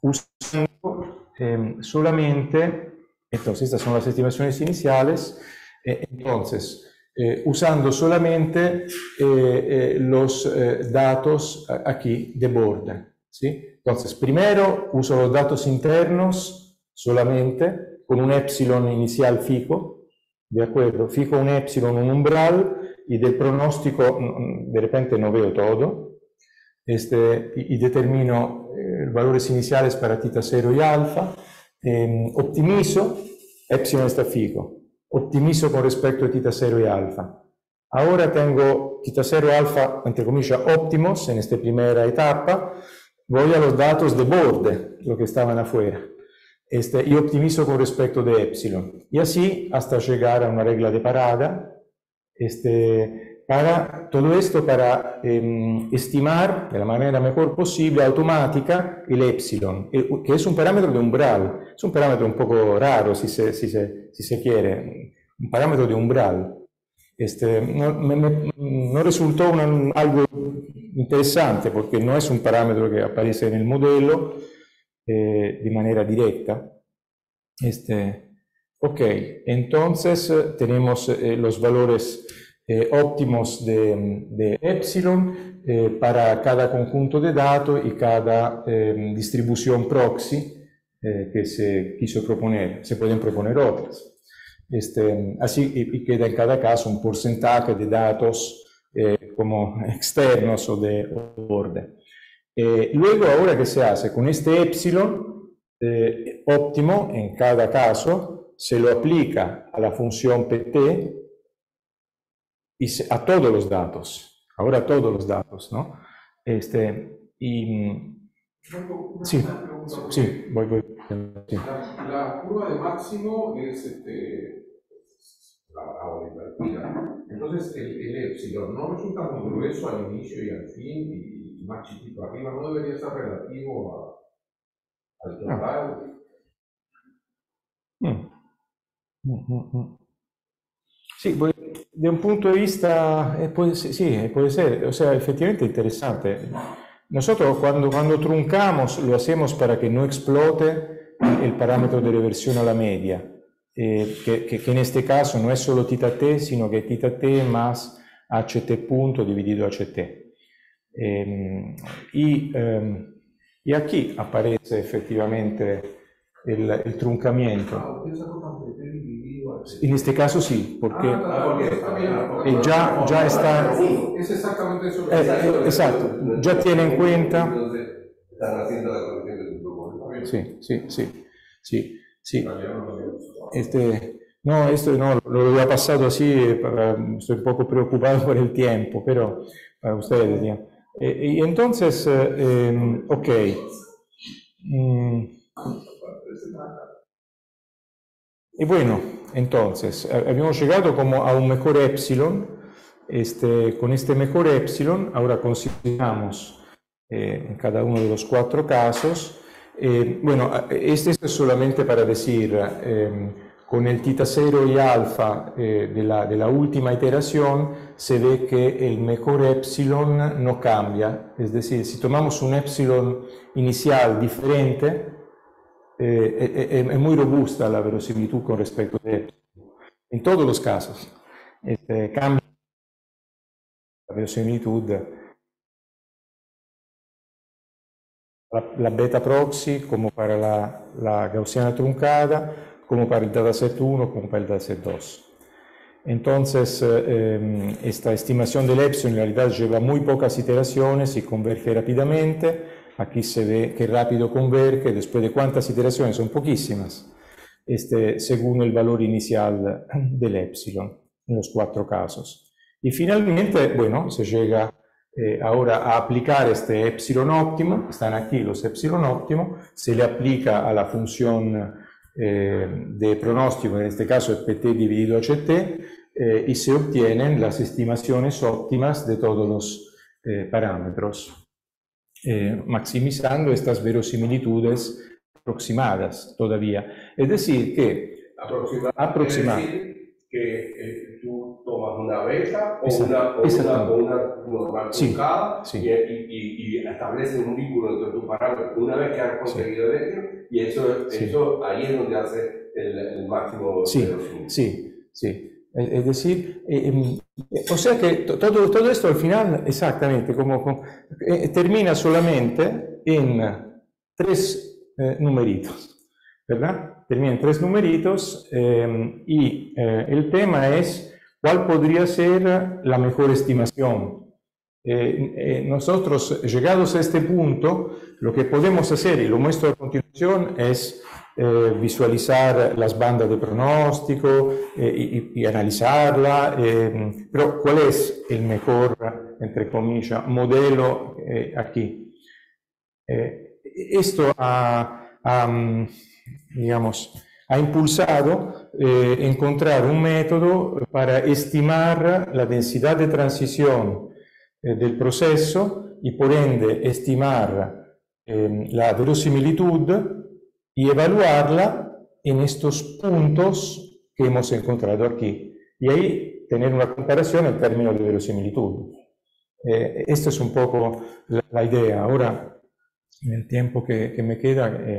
Usando eh, solamente, entonces estas son las estimaciones iniciales. Entonces, eh, usando solamente eh, eh, los eh, datos aquí de borde, ¿sí? Entonces, primero uso los datos internos solamente con un epsilon inicial fijo, ¿de acuerdo? Fijo un epsilon, un umbral, y del pronóstico de repente no veo todo, este, y, y determino eh, valores iniciales para tita cero y alfa, eh, optimizo, epsilon está fijo. Optimizo con respecto a tita cero y alfa. Ahora tengo tita cero y alfa, entre comillas, óptimos en esta primera etapa. Voy a los datos de borde, lo que estaban afuera, este, y optimizo con respecto de epsilon. Y así hasta llegar a una regla de parada. Este, para todo esto para eh, estimar de la manera mejor posible, automática, el epsilon, que es un parámetro de umbral. Es un parámetro un poco raro, si se, si se, si se quiere, un parámetro de umbral. Este, no, me, me, no resultó una, algo interesante, porque no es un parámetro que aparece en el modelo eh, de manera directa. Este, ok, entonces tenemos eh, los valores eh, óptimos de, de epsilon eh, para cada conjunto de datos y cada eh, distribución proxy eh, que se quiso proponer. Se pueden proponer otras. Este, así y, y queda en cada caso un porcentaje de datos eh, como externos o de orden. Eh, luego, ahora, ¿qué se hace? Con este epsilon eh, óptimo, en cada caso, se lo aplica a la función pt y se, a todos los datos. Ahora a todos los datos, ¿no? Este, y, sí, sí, voy, voy. Sí. La, la curva de máximo es este, la, la invertida. Entonces, el, el epsilon no resulta muy grueso al inicio y al fin, y, y más chiquito arriba, no debería ser relativo a, al total. Mm. Mm, mm, mm. Sí, pues, de un punto de vista, eh, puede ser, sí, puede ser, o sea, efectivamente interesante. Nosotros cuando, cuando truncamos lo hacemos para que no explote el parámetro de reversión a la media, eh, que, que, que en este caso no es solo tita t, sino que tita t más ht punto dividido ht. Eh, y, eh, y aquí aparece efectivamente el, el truncamiento. En este caso sí, porque eh, ya, ya está... Es exactamente eso. Eh, eh, exacto, ya tiene en cuenta... Están haciendo la corrección de tu protocolo. Sí, sí, sí, sí, sí. Este, no, esto no, lo había pasado así, para, estoy un poco preocupado por el tiempo, pero para ustedes, digamos. Eh, y entonces, eh, eh, ok. Mm. Y bueno, entonces, habíamos llegado como a un mejor epsilon. Este, con este mejor epsilon, ahora consideramos eh, en cada uno de los cuatro casos. Eh, bueno, este es solamente para decir, eh, con el tita cero y alfa eh, de, la, de la última iteración, se ve que el mejor epsilon no cambia. Es decir, si tomamos un epsilon inicial diferente, Eh, è, è muy robusta la verosimilitud con respecto a epsilon. En todos los casos, este, cambia la verosimilitud. La, la beta proxy, como para la, la gaussiana truncada, como para el dataset uno, como para el dataset dos. Entonces, eh, esta estimación del epsilon en realidad lleva muy pocas iteraciones y converge rápidamente. Aquí se ve que rápido converge, después de cuántas iteraciones, son poquísimas, este, según el valor inicial del epsilon, en los cuatro casos. Y finalmente, bueno, se llega eh, ahora a aplicar este epsilon óptimo, están aquí los epsilon óptimo, se le aplica a la función eh, de pronóstico, en este caso es pt dividido ht, eh, y se obtienen las estimaciones óptimas de todos los eh, parámetros. Eh, maximizando estas verosimilitudes aproximadas todavía. Es decir, que aproximar, es decir, que eh, tú tomas una beta o una, o una, o una normal truncada, sí, sí. Y, y, y estableces un vínculo entre tus parámetros una vez que has conseguido sí. el éxito, y eso, sí. eso ahí es donde hace el, el máximo sí, verosimilitud. Sí, sí. Es decir, eh, eh, o sea que todo, todo esto al final, exactamente, como, como eh, termina solamente en tres eh, numeritos, ¿verdad? Termina en tres numeritos eh, y eh, el tema es cuál podría ser la mejor estimación. Eh, eh, nosotros, llegados a este punto, lo que podemos hacer, y lo muestro a continuación, es Eh, visualizar las bandas de pronóstico eh, y, y analizarla, eh, pero ¿cuál es el mejor, entre comillas, modelo eh, aquí? Eh, esto ha, ha, digamos, ha impulsado eh, encontrar un método para estimar la densidad de transición eh, del proceso y por ende estimar eh, la verosimilitud y evaluarla en estos puntos que hemos encontrado aquí. Y ahí tener una comparación en términos de verosimilitud. Eh, esta es un poco la, la idea. Ahora, en el tiempo que, que me queda, eh,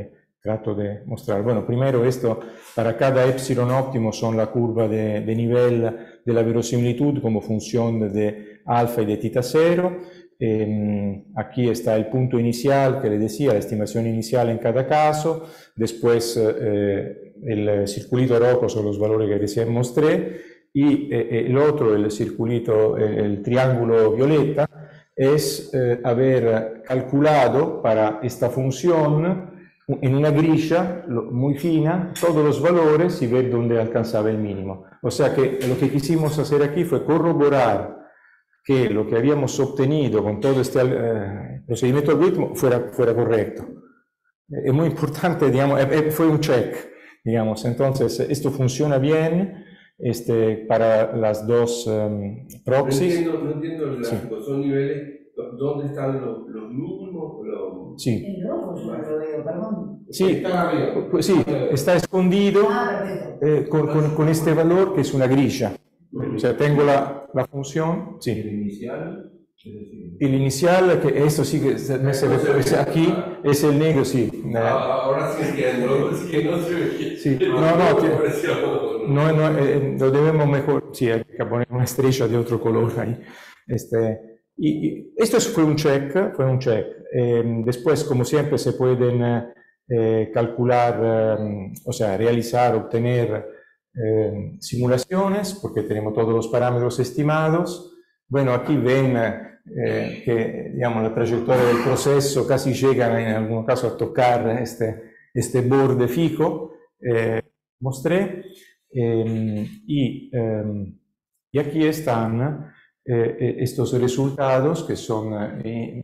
trato de mostrar. Bueno, primero esto, para cada epsilon óptimo son la curva de, de nivel de la verosimilitud como función de alfa y de tita cero. Eh, aquí está el punto inicial que le decía, la estimación inicial en cada caso. Después eh, el circulito rojo son los valores que recién mostré. Y eh, el otro, el circulito, eh, el triángulo violeta, es eh, haber calculado para esta función en una grilla muy fina todos los valores y ver dónde alcanzaba el mínimo. O sea que lo que quisimos hacer aquí fue corroborar que lo que habíamos obtenido con todo este eh, procedimiento algoritmo fuera, fuera correcto. Es muy importante, digamos, fue un check, digamos. Entonces, esto funciona bien. Este, para las dos um, proxies. No entiendo, no entiendo el gráfico, sí. Son niveles, ¿dónde están los, los mínimos? Los... Sí. En rojo yo lo veo, perdón. Sí, está, sí, está escondido ah, eh, con, con, con este valor que es una grilla. O sea, tengo la, la función, sí. El inicial. El inicial, que esto sí que se, me se ve, aquí es el negro, sí. Ahora sí entiendo, es que no se ve. Sí, no, no, que, no, no eh, lo debemos mejor, sí, hay que poner una estrella de otro color ahí. Este, y, y esto fue un check, fue un check. Eh, después, como siempre, se pueden eh, calcular, eh, o sea, realizar, obtener eh, simulaciones, porque tenemos todos los parámetros estimados. Bueno, aquí ven eh, que, digamos, la trayectoria del proceso casi llegan en algún caso a tocar este, este borde fijo, eh, mostré, eh, y, eh, y aquí están eh, estos resultados que son eh,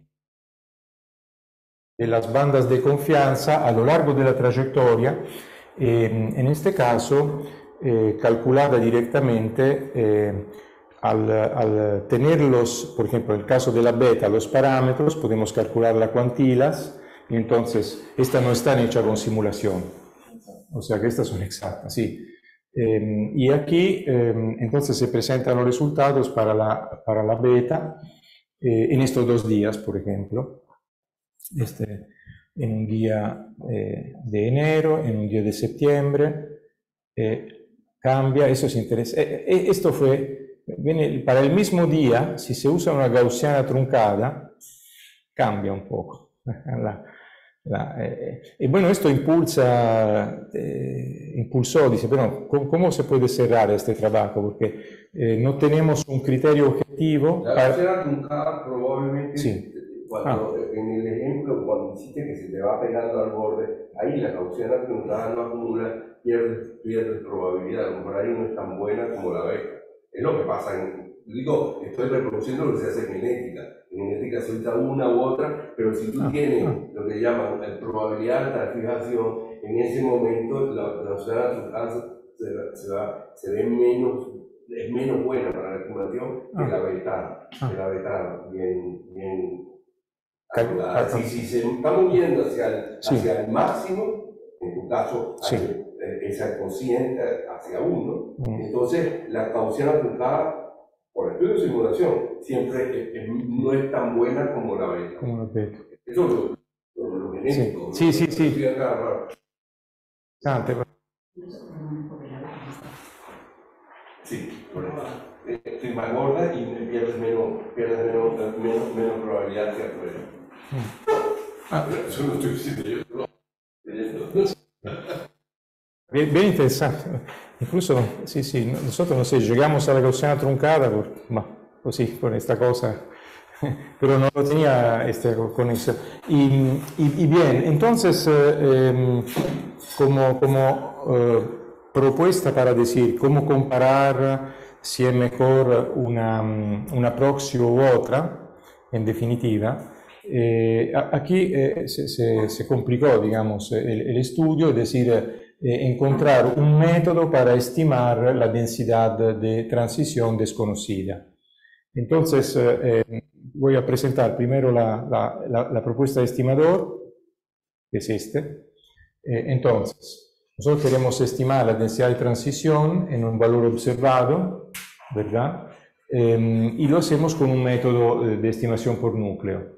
de las bandas de confianza a lo largo de la trayectoria, eh, en este caso eh, calculada directamente eh, Al, al tenerlos, por ejemplo, en el caso de la beta, los parámetros, podemos calcular la cuantilas, y entonces estas no están hechas con simulación, o sea que estas son exactas, sí. Eh, y aquí eh, entonces se presentan los resultados para la, para la beta eh, en estos dos días, por ejemplo, este, en un día eh, de enero, en un día de septiembre, eh, cambia, eso es interesante. Eh, esto fue... Viene, para el mismo día, si se usa una gaussiana truncada, cambia un poco. La, la, eh, y bueno, esto impulsa, eh, impulsó, dice, pero ¿cómo, ¿cómo se puede cerrar este trabajo? Porque eh, no tenemos un criterio objetivo. La gaussiana truncada probablemente, sí. Cuando, ah. en el ejemplo, cuando hiciste que se te va pegando al borde, ahí la gaussiana truncada no acumula, pierde, pierde probabilidad, a lo mejor ahí no es tan buena como la beta. Es lo que pasa, en, digo, estoy reproduciendo lo que se hace en genética. En genética se usa una u otra, pero si tú ah, tienes ah. lo que llaman la probabilidad de la fijación, en ese momento la gaussiana truncada se, se, va, se ve menos, es menos buena para la estimación ah. que la beta, ah. que la beta bien, bien calculada. Si, si se está moviendo hacia el, sí. hacia el máximo, en tu caso, sí. hay, esa cociente hacia uno, mm. entonces la gaussiana truncada, por estudio de simulación, siempre es, es, no es tan buena como la beta. Como la beta. Eso es lo, lo, lo genético. Sí, sí, sí. sí. Ah, te... Sí, por eso. Estoy más gorda y pierdes menos, pierdes menos, menos, menos probabilidad que afuera. Mm. Ah, eso no estoy diciendo yo, no. Bien, bien interesante, incluso, sí, sí, nosotros, no sé, llegamos a la gaussiana truncada, por, bah, così, con esta cosa, pero no lo tenía este, con eso. Y, y, y bien, entonces, eh, como, como eh, propuesta para decir cómo comparar si es mejor una, una proxy u otra, en definitiva, eh, aquí eh, se, se, se complicó, digamos, el, el estudio, es decir, Eh, encontrar un método para estimar la densidad de transición desconocida. Entonces, eh, voy a presentar primero la, la, la, la propuesta de estimador, que es este. Eh, entonces, nosotros queremos estimar la densidad de transición en un valor observado, ¿verdad? Eh, y lo hacemos con un método de estimación por núcleo.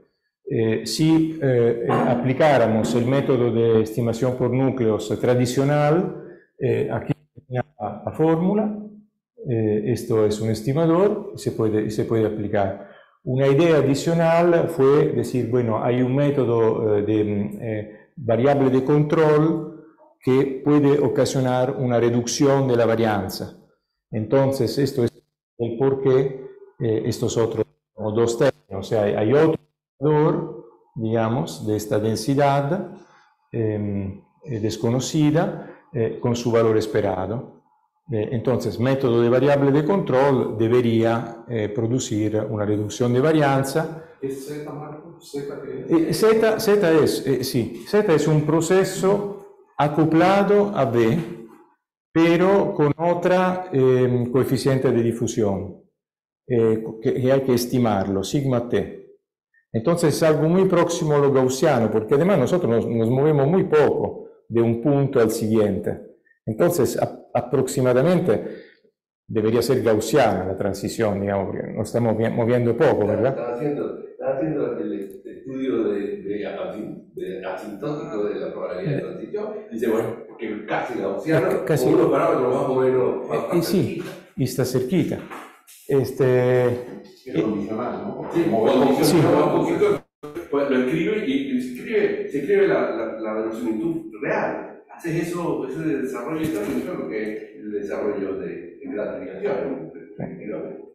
Eh, si eh, aplicáramos el método de estimación por núcleos tradicional, eh, aquí la, la fórmula, eh, esto es un estimador, se puede, se puede aplicar. Una idea adicional fue decir, bueno, hay un método eh, de eh, variable de control que puede ocasionar una reducción de la varianza. Entonces, esto es el por qué eh, estos otros dos términos, o sea, hay otro valor, digamos, de esta densidad eh, desconocida eh, con su valor esperado. Eh, entonces, método de variable de control debería eh, producir una reducción de varianza. ¿Es Z, Marco? ¿Z qué es? Eh, Z, Z es, eh, sí, Z es un proceso acoplado a V, pero con otra eh, coeficiente de difusión, eh, que, que hay que estimarlo, sigma T. Entonces es algo muy próximo a lo gaussiano, porque además nosotros nos, nos movemos muy poco de un punto al siguiente. Entonces, a, aproximadamente debería ser gaussiana la transición, digamos, porque nos estamos moviendo poco, ¿verdad? Están haciendo, están haciendo el estudio de, de, de asintótico de la probabilidad de transición, y dice, bueno, que casi gaussiano, casi, con unos parámetros más o menos. Más, eh, sí, y está cerquita. Este, Es condicional, ¿no? Sí, condiciona un poquito, pues lo escribe y, y se escribe, se escribe la, la, la verosimilitud real. Haces eso, ese desarrollo y tal, eso es lo que es el desarrollo de, de gratificación, efectivamente.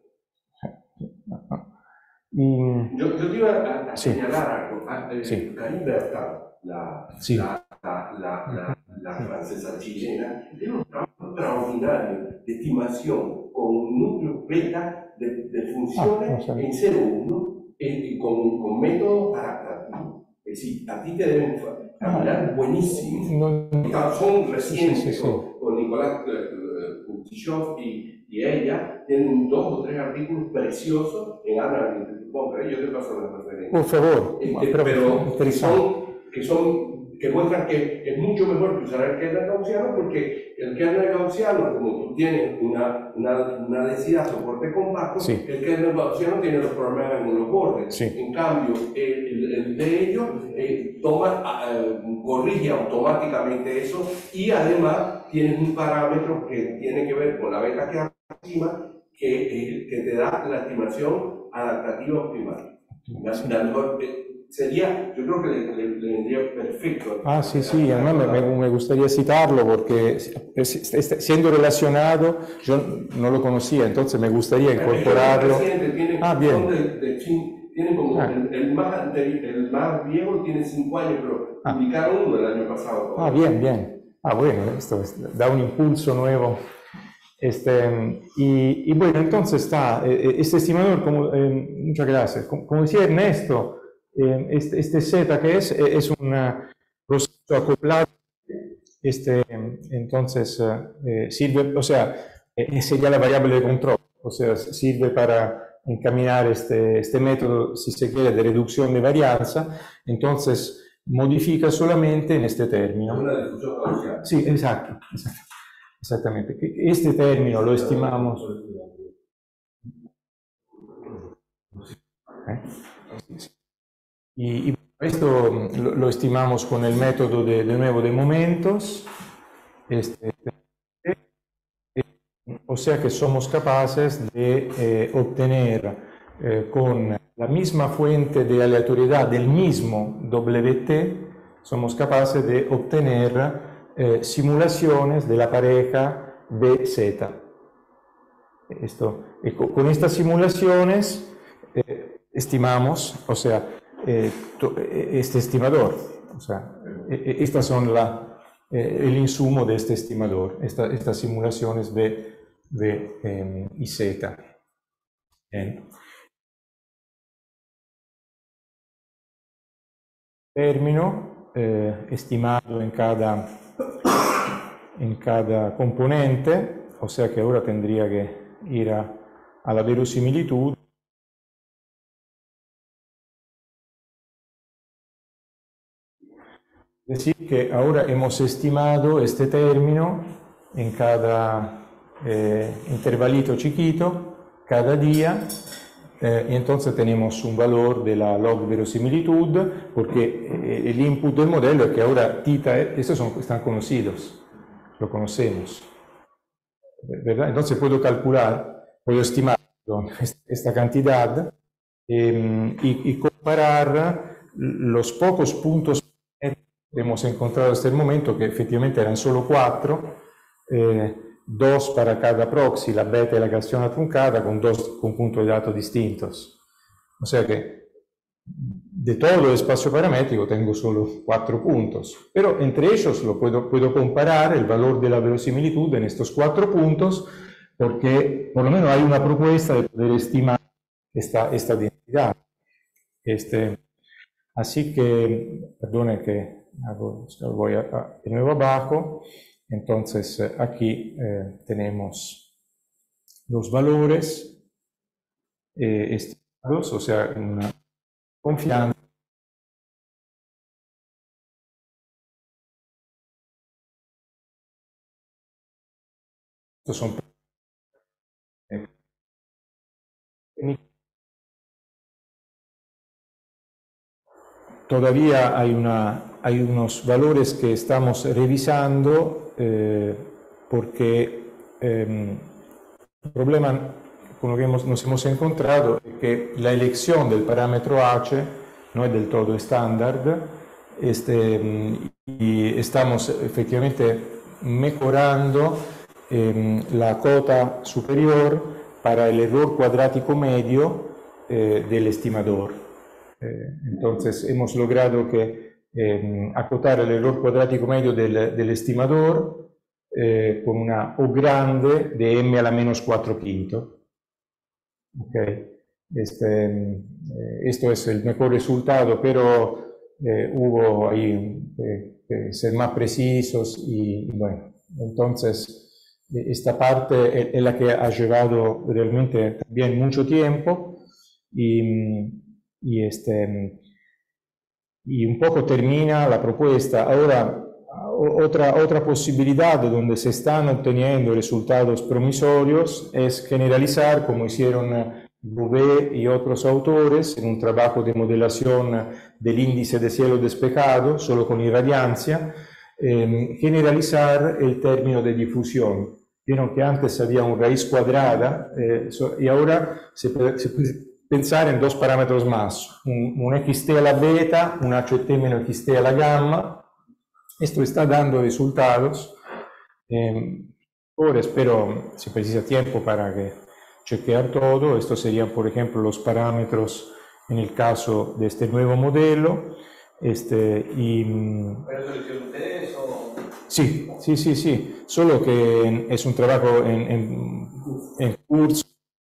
Mm. Yo, yo te iba a, a Sí. señalar algo. Eh, Sí. Karine Bertrand, la, Sí. la, la, la, la, la francesa chilena, tiene un trabajo extraordinario de estimación con núcleos beta de, de funciones Ah, no sabía. en cero uno eh, con, con métodos adaptativos. Es decir, a ti te deben caminar buenísimo. No, Son recientes sí, sí, sí. con, con Nicolás Kutyshov y, y ella, tienen dos o tres artículos preciosos en Ana. Yo te paso la referencia. por favor, Este, pero, pero que interesante. son, que son que muestran que es mucho mejor que usar el kernel gaussiano, porque el kernel gaussiano, como tú tienes una, una, una densidad soporte compacto, Sí. el kernel gaussiano tiene los problemas en los bordes. Sí. En cambio, el, el, el de ellos eh, toma, uh, corrige automáticamente eso, y además tienes un parámetro que tiene que ver con la beta que hay encima, que, eh, que te da la estimación adaptativa optimal. La, la mejor, eh, sería, yo creo que le, le, le vendría perfecto. Ah, sí, sí, además me, me gustaría citarlo porque es, es, siendo relacionado, yo no lo conocía, entonces me gustaría incorporarlo. Tiene, Ah, bien. De, de, tiene como Ah. el, el, más, el más viejo tiene cinco años, pero Ah. publicaron uno el año pasado. Ah, bien, bien. Ah, bueno, esto es, da un impulso nuevo. Este, y, y bueno, entonces está, este estimador, como, eh, muchas gracias, como, como decía Ernesto, eh, este, este Z que es, es un proceso acoplado, este, entonces eh, sirve, o sea, eh, sería la variable de control, o sea, sirve para encaminar este, este método, si se quiere, de reducción de varianza, entonces modifica solamente en este término. Una difusión gaussiana. Sí, exacto, exacto. Exactamente. Este término lo estimamos. ¿Eh? Y, y esto lo, lo estimamos con el método de, de nuevo de momentos. Este, eh, o sea que somos capaces de eh, obtener eh, con la misma fuente de aleatoriedad del mismo W T, somos capaces de obtener Eh, simulaciones de la pareja B Z. Esto, y con, con estas simulaciones eh, estimamos, o sea, eh, to, este estimador, o sea, eh, estas son la, eh, el insumo de este estimador, esta, estas simulaciones B, B eh, y Z. Bien. Término eh, estimado en cada en cada componente, o sea que ahora tendría que ir a, a la verosimilitud. Decir que ahora hemos estimado este término en cada eh, intervalito chiquito, cada día, eh, y entonces tenemos un valor de la log verosimilitud, porque eh, el input del modelo es que ahora tita, estos son, están conocidos, lo conocemos, ¿verdad? Entonces puedo calcular, puedo estimar perdón, esta cantidad eh, y, y comparar los pocos puntos que hemos encontrado hasta el momento, que efectivamente eran solo cuatro, eh, dos para cada proxy, la beta y la gaussiana truncada, con dos con puntos de datos distintos. O sea que de todo el espacio paramétrico tengo solo cuatro puntos, pero entre ellos lo puedo, puedo comparar el valor de la verosimilitud en estos cuatro puntos, porque por lo menos hay una propuesta de poder estimar esta, esta densidad. Este, así que, perdone que hago, voy a, a, de nuevo abajo. Entonces aquí eh, tenemos los valores eh, estimados, o sea, una confianza. Estos son eh, todavía hay, una, hay unos valores que estamos revisando eh, porque eh, el problema con lo que hemos, nos hemos encontrado es que la elección del parámetro H no es del todo estándar este, y estamos efectivamente mejorando eh, la cota superior para el error cuadrático medio eh, del estimador. Eh, entonces hemos logrado que eh, acotar el error cuadrático medio del, del estimador eh, con una O grande de m a la menos cuatro quinto. Okay. Este, eh, esto es el mejor resultado, pero eh, hubo ahí eh, que ser más precisos y, y bueno, entonces eh, esta parte es, es la que ha llevado realmente también mucho tiempo y, y, este, y un poco termina la propuesta. Ahora, otra, otra posibilidad donde se están obteniendo resultados promisorios es generalizar, como hicieron Bouvet y otros autores en un trabajo de modelación del índice de cielo despejado, solo con irradiancia, eh, generalizar el término de difusión. Vieron que antes había una raíz cuadrada eh, y ahora se puede, se puede pensar en dos parámetros más, un, un xt a la beta, un ht menos xt a la gamma. Esto está dando resultados. Eh, ahora espero, si precisa tiempo para que chequear todo. Estos serían, por ejemplo, los parámetros en el caso de este nuevo modelo. Este, y, ¿Pero eso lo hicieron ustedes o...? Sí, sí, sí, sí. Solo que es un trabajo en, en, en curso.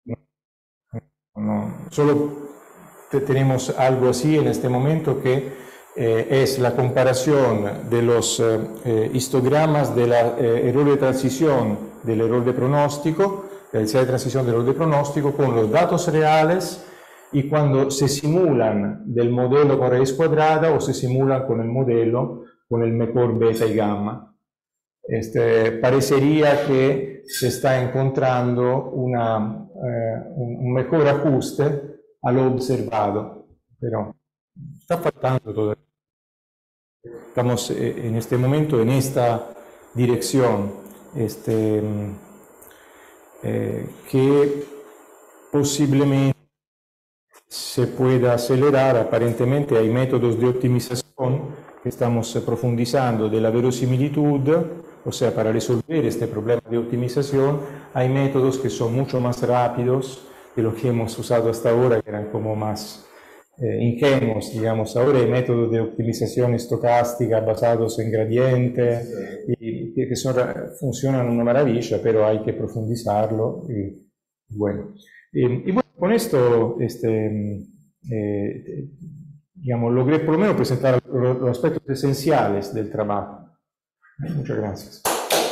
No, solo te, tenemos algo así en este momento que eh, es la comparación de los eh, histogramas del eh, error de transición del error de pronóstico, la densidad de transición del error de pronóstico con los datos reales y cuando se simulan del modelo con raíz cuadrada o se simulan con el modelo con el mejor beta y gamma. Este, parecería que se está encontrando una, eh, un mejor ajuste a lo observado, pero está faltando todavía. Estamos eh, en este momento en esta dirección, este, eh, que posiblemente se pueda acelerar. Aparentemente hay métodos de optimización que estamos profundizando de la verosimilitud, o sea, para resolver este problema de optimización hay métodos que son mucho más rápidos de lo que hemos usado hasta ahora, que eran como más eh, ingenuos, digamos. Ahora hay métodos de optimización estocástica basados en gradiente y que son, funcionan una maravilla, pero hay que profundizarlo y bueno. Y, y bueno, con esto, este, eh, digamos, logré por lo menos presentar los, los aspectos esenciales del trabajo. Muchas gracias.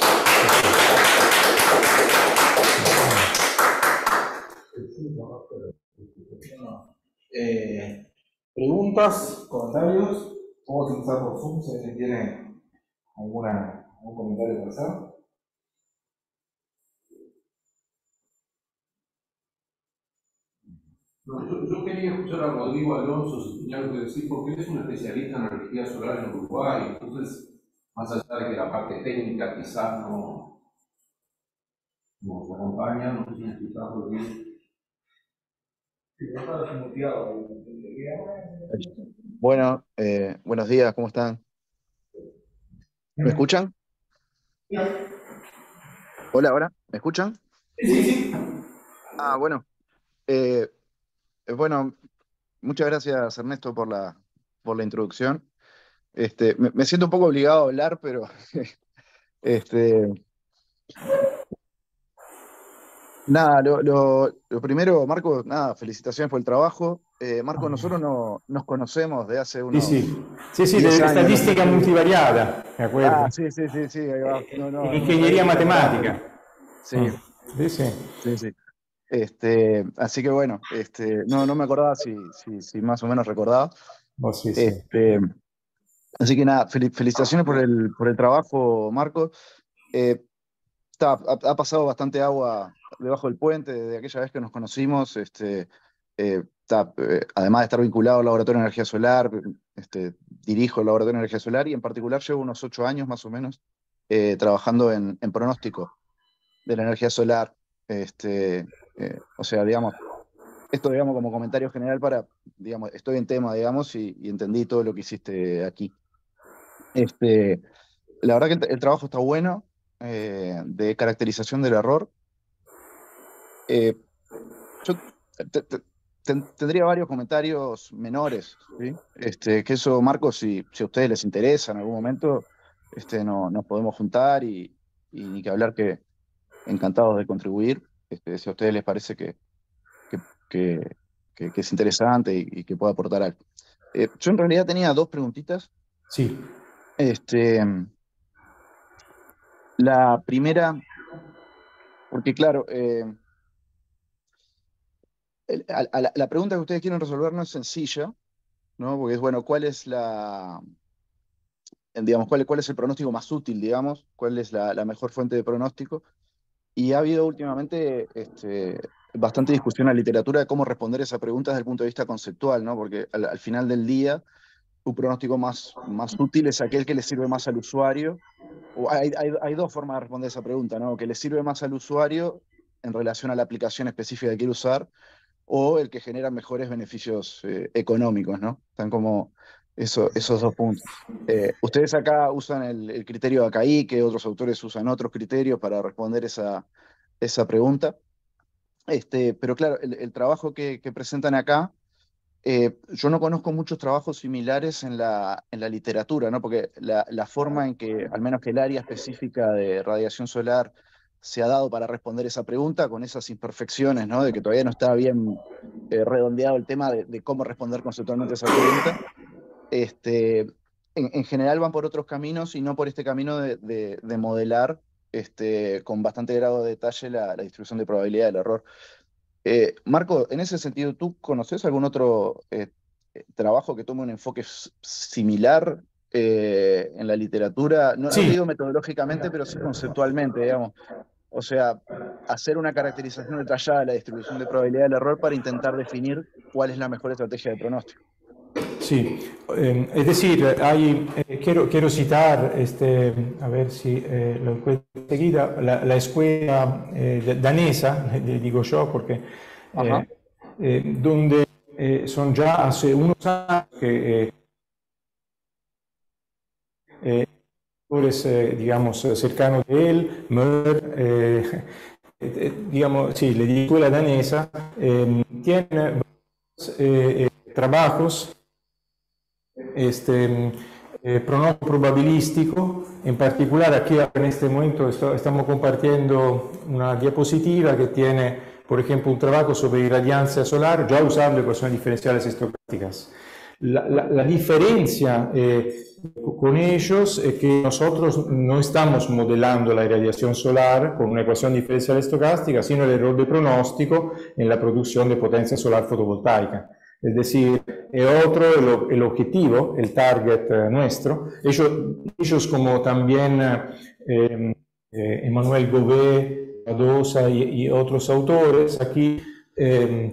Eh, preguntas, comentarios. Vamos a empezar por Zoom, si alguien tiene alguna, algún comentario para hacer. No, yo, yo quería escuchar a Rodrigo Alonso, si tenía algo que decir, porque él es un especialista en energía solar en Uruguay, entonces, más allá de que la parte técnica quizás no nos acompaña, no sé si escucharlo bien. Bueno, eh, buenos días, ¿cómo están? ¿Me escuchan? Hola, hola, ¿me escuchan? Sí, sí. Ah, bueno, eh, eh, bueno, muchas gracias Ernesto por la, por la introducción. Este, me, me siento un poco obligado a hablar, pero este, nada, lo, lo- lo primero, Marco, nada, felicitaciones por el trabajo. Eh, Marco, nosotros no, nos conocemos de hace Sí, unos sí, sí, sí, diez de años, no sé estadística si... multivariada, ¿de Ah, acuerdo? sí, sí, sí, sí, ahí va. No, no, En no sabía ingeniería que eran tantos. matemática. Sí, Sí, sí. sí, sí. Este, así que bueno, este, no, no me acordaba si, si, si más o menos recordaba. Oh, sí, sí. Este, así que nada, fel- felicitaciones por el, por el trabajo, Marco. Eh, está- ha, ha pasado bastante agua debajo del puente desde aquella vez que nos conocimos. Este, eh, está, eh, además de estar vinculado al Laboratorio de Energía Solar, este, dirijo el Laboratorio de Energía Solar y en particular llevo unos ocho años más o menos eh, trabajando en, en pronóstico de la energía solar. Este, eh, o sea, digamos, esto, digamos, como comentario general para, digamos, estoy en tema, digamos, y, y entendí todo lo que hiciste aquí. Este, la verdad que el, el trabajo está bueno, eh, de caracterización del error. Eh, yo te- te- ten- tendría varios comentarios menores, ¿sí? Este, que eso, Marcos, si, si a ustedes les interesa en algún momento, este, no, nos podemos juntar y, y ni que hablar que encantados de contribuir. Este, si a ustedes les parece que, que, que- que- que es interesante y, y que pueda aportar algo. Eh, yo en realidad tenía dos preguntitas. Sí, Este, la primera, porque claro, eh, el- a- a la, la pregunta que ustedes quieren resolver no es sencilla, ¿no? Porque es, bueno, ¿cuál es la, eh, digamos, cuál, cuál es el pronóstico más útil, digamos? ¿Cuál es la, la mejor fuente de pronóstico? Y ha habido últimamente este, bastante discusión en la literatura de cómo responder esa pregunta desde el punto de vista conceptual, ¿no? Porque al, al final del día, un pronóstico más, más útil es aquel que le sirve más al usuario. O hay, hay, hay dos formas de responder esa pregunta, ¿no? Que le sirve más al usuario en relación a la aplicación específica que quiere usar, o el que genera mejores beneficios eh, económicos, ¿no? Están como eso, esos dos puntos. Eh, ustedes acá usan el, el criterio de Acaí, que otros autores usan otros criterios para responder esa, esa pregunta. Este, pero claro, el, el trabajo que, que presentan acá, eh, yo no conozco muchos trabajos similares en la, en la literatura, ¿no? Porque la, la forma en que, al menos que el área específica de radiación solar se ha dado para responder esa pregunta, con esas imperfecciones, ¿no? De que todavía no está bien eh, redondeado el tema de, de cómo responder conceptualmente esa pregunta. Este, en, en general van por otros caminos y no por este camino de, de- de modelar este, con bastante grado de detalle la, la distribución de probabilidad del error. Eh, Marco, en ese sentido, ¿tú conoces algún otro eh, eh, trabajo que tome un enfoque s- similar eh, en la literatura? No, no te sí, digo metodológicamente, pero sí conceptualmente, digamos. O sea, hacer una caracterización detallada de la distribución de probabilidad del error para intentar definir cuál es la mejor estrategia de pronóstico. sí. Eh, es decir, hay, eh, quiero, quiero citar, este, a ver si eh, lo encuentro enseguida, la, la escuela eh, de- danesa, le digo yo, porque Ajá. eh, eh, donde eh, son ya hace unos años que eh, eh, autores, eh, digamos, cercanos de él, Möller, eh, eh, digamos, sí, la escuela danesa, eh, tiene eh, eh, trabajos este, eh, pronóstico probabilístico. En particular, aquí en este momento esto, estamos compartiendo una diapositiva que tiene, por ejemplo, un trabajo sobre irradiancia solar, ya usando ecuaciones diferenciales estocásticas. La, la, la diferencia eh, con ellos es que nosotros no estamos modelando la irradiación solar con una ecuación diferencial estocástica, sino el error de pronóstico en la producción de potencia solar fotovoltaica. Es decir, es otro el, el objetivo, el target eh, nuestro. Ellos, ellos, como también eh, eh, Emmanuel Gouvet, Badosa y, y otros autores, aquí eh,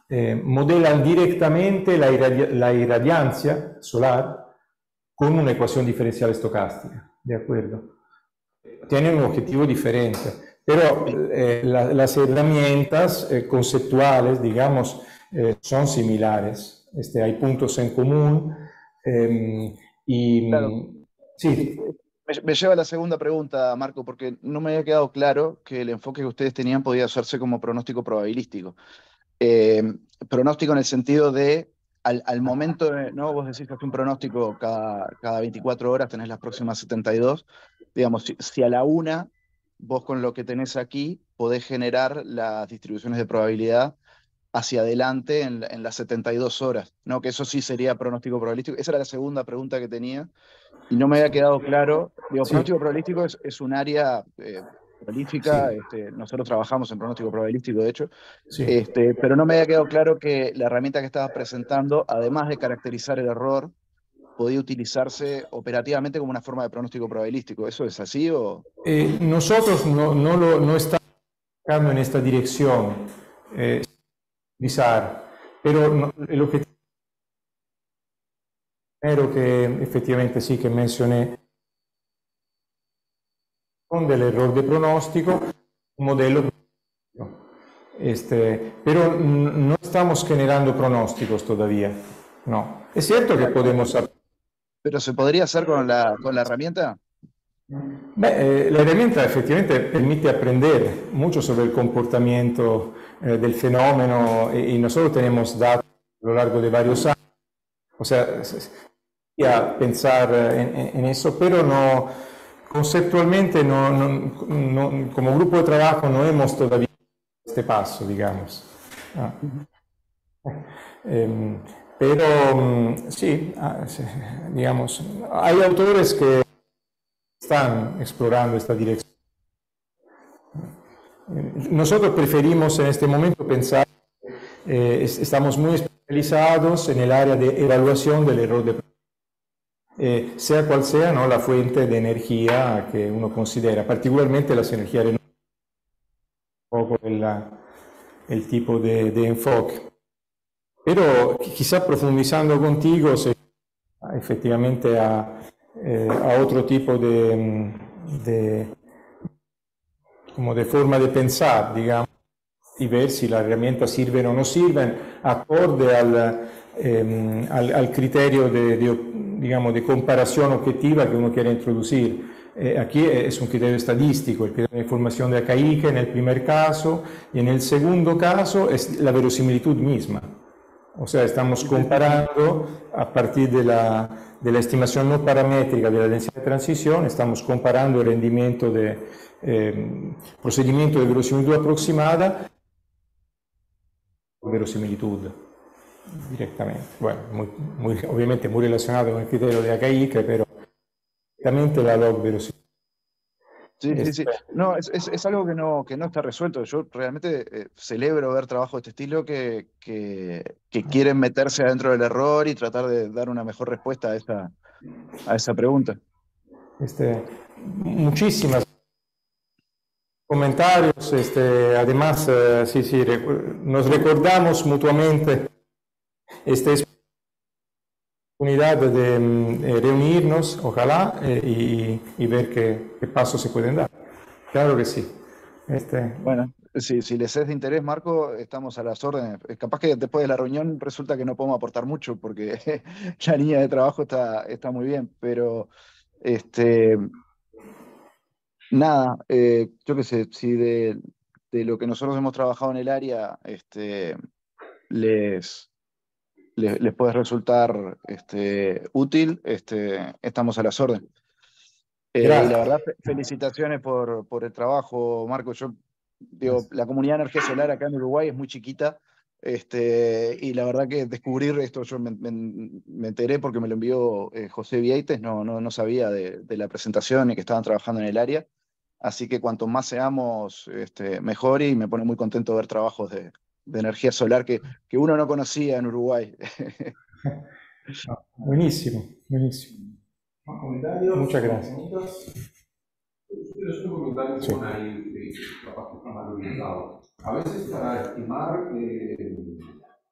eh, modelan directamente la, irradia la irradiancia solar con una ecuación diferencial estocástica, ¿de acuerdo? Tienen un objetivo diferente, pero eh, la, las herramientas eh, conceptuales, digamos, eh, son similares. Este, hay puntos en común eh, y... Claro. Sí. Me, me lleva a la segunda pregunta, Marco, porque no me había quedado claro que el enfoque que ustedes tenían podía hacerse como pronóstico probabilístico. Eh, pronóstico en el sentido de, al, al momento, de, ¿no? Vos decís que hace un pronóstico cada, cada veinticuatro horas, tenés las próximas setenta y dos. Digamos, si, si a la una, vos con lo que tenés aquí, podés generar las distribuciones de probabilidad hacia adelante en, en las setenta y dos horas, ¿no? Que eso sí sería pronóstico probabilístico. Esa era la segunda pregunta que tenía. Y no me había quedado claro. Digo, Sí. pronóstico probabilístico es, es un área eh, prolífica. Sí. Este, nosotros trabajamos en pronóstico probabilístico, de hecho. Sí. Este, pero no me había quedado claro que la herramienta que estabas presentando, además de caracterizar el error, podía utilizarse operativamente como una forma de pronóstico probabilístico. ¿Eso es así o...? Eh, nosotros no, no, lo, no estamos trabajando en esta dirección, eh, pero no, el objetivo primero que efectivamente sí que mencioné del error de pronóstico, un modelo, este, pero no estamos generando pronósticos todavía, no. Es cierto que podemos... ¿Pero se podría hacer con la, con la herramienta? Beh, eh, la herramienta efectivamente permite aprender mucho sobre el comportamiento eh, del fenómeno y, y nosotros tenemos datos a lo largo de varios años, o sea, a pensar en, en eso, pero no, conceptualmente no, no, no, como grupo de trabajo no hemos todavía este paso, digamos. Ah. Eh, pero sí, digamos, hay autores que están explorando esta dirección. Nosotros preferimos en este momento pensar, eh, estamos muy especializados en el área de evaluación del error de eh, sea cual sea, ¿no?, la fuente de energía que uno considera, particularmente las energías renovables, un poco el, el tipo de, de enfoque. Pero quizá profundizando contigo, se efectivamente a, eh, a otro tipo de, de, como de forma de pensar, digamos, y ver si las herramientas sirven o no sirven, acorde al, eh, al, al criterio de, de, digamos, de comparación objetiva que uno quiere introducir. Eh, aquí es un criterio estadístico, el criterio de información de Akaike en el primer caso, y en el segundo caso es la verosimilitud misma. O sea, estamos comparando a partir de la, de la estimación no paramétrica de la densidad de transición, estamos comparando el rendimiento de eh, procedimiento de verosimilitud aproximada con verosimilitud directamente. Bueno, muy, muy, obviamente muy relacionado con el criterio de Akaike, pero directamente la log verosimilitud. Sí, sí, sí. No, es, es, es algo que no, que no está resuelto. Yo realmente eh, celebro ver trabajos de este estilo que, que, que quieren meterse adentro del error y tratar de dar una mejor respuesta a esa, a esa pregunta. Este, muchísimas comentarios, este, además, eh, sí, sí, nos recordamos mutuamente esta oportunidad de eh, reunirnos, ojalá, eh, y, y ver qué, qué pasos se pueden dar. Claro que sí. Este... Bueno, si, si les es de interés, Marco, estamos a las órdenes. Capaz que después de la reunión resulta que no podemos aportar mucho porque la línea de trabajo está, está muy bien, pero este, nada, eh, yo qué sé, si de, de lo que nosotros hemos trabajado en el área este, les, les, les puede resultar este, útil, este, estamos a las órdenes. Eh, y la verdad, felicitaciones por, por el trabajo, Marco. Yo digo, la comunidad de energía solar acá en Uruguay es muy chiquita, este, y la verdad que descubrir esto, yo me, me, me enteré porque me lo envió eh, José Vieites, no, no, no sabía de, de la presentación y que estaban trabajando en el área, así que cuanto más seamos, este, mejor, y me pone muy contento ver trabajos de, de energía solar que, que uno no conocía en Uruguay. Buenísimo, buenísimo. ¿Comentarios? Muchas gracias. Los comentarios son ahí, capaz que están mal orientados. A veces para estimar eh,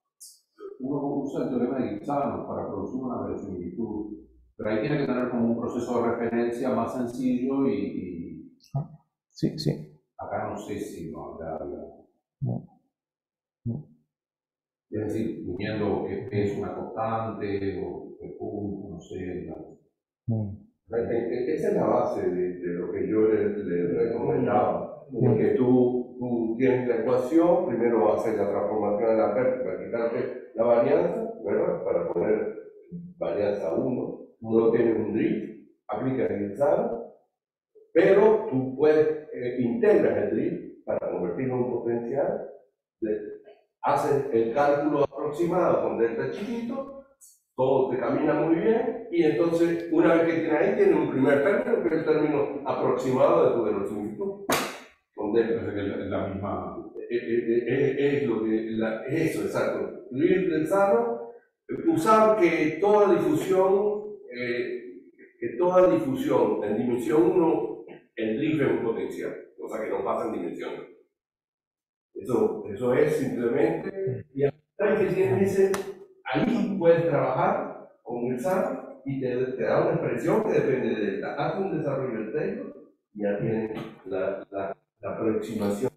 uno usa el teorema de Gibbs-Arnold para producir una verosimilitud, pero ahí tiene que tener como un proceso de referencia más sencillo y, y sí, sí. Acá no sé si no habrá, No. No. es decir, viendo que es una constante o el punto, no sé. No. Esa es la base de, de lo que yo le, le recomendaba, mm. que tú, tú tienes la ecuación, primero haces la transformación en la pértiga para quitarte la varianza, ¿verdad? Para poner varianza uno, luego tienes un drift, aplicas el examen, pero tú puedes, eh, integras el drift para convertirlo en un potencial, de, haces el cálculo aproximado con delta chiquito, todo te camina muy bien, y entonces, una vez que tienes ahí, tienes un primer término, que es el término aproximado de tu verosimilitud. Con delta. Es la misma. Es, es, es, es lo que, la, es eso, exacto. Luis del Sano, usar que toda difusión, eh, que toda difusión en dimensión uno, el drift es un potencial, o sea que no pasa en dimensión. Eso, eso es simplemente, y ahora que tienes ese, ahí puedes trabajar con el Sano y te, te da una expresión que depende de delta. Haz un desarrollo del Taylor y ya tienes la, la, la aproximación.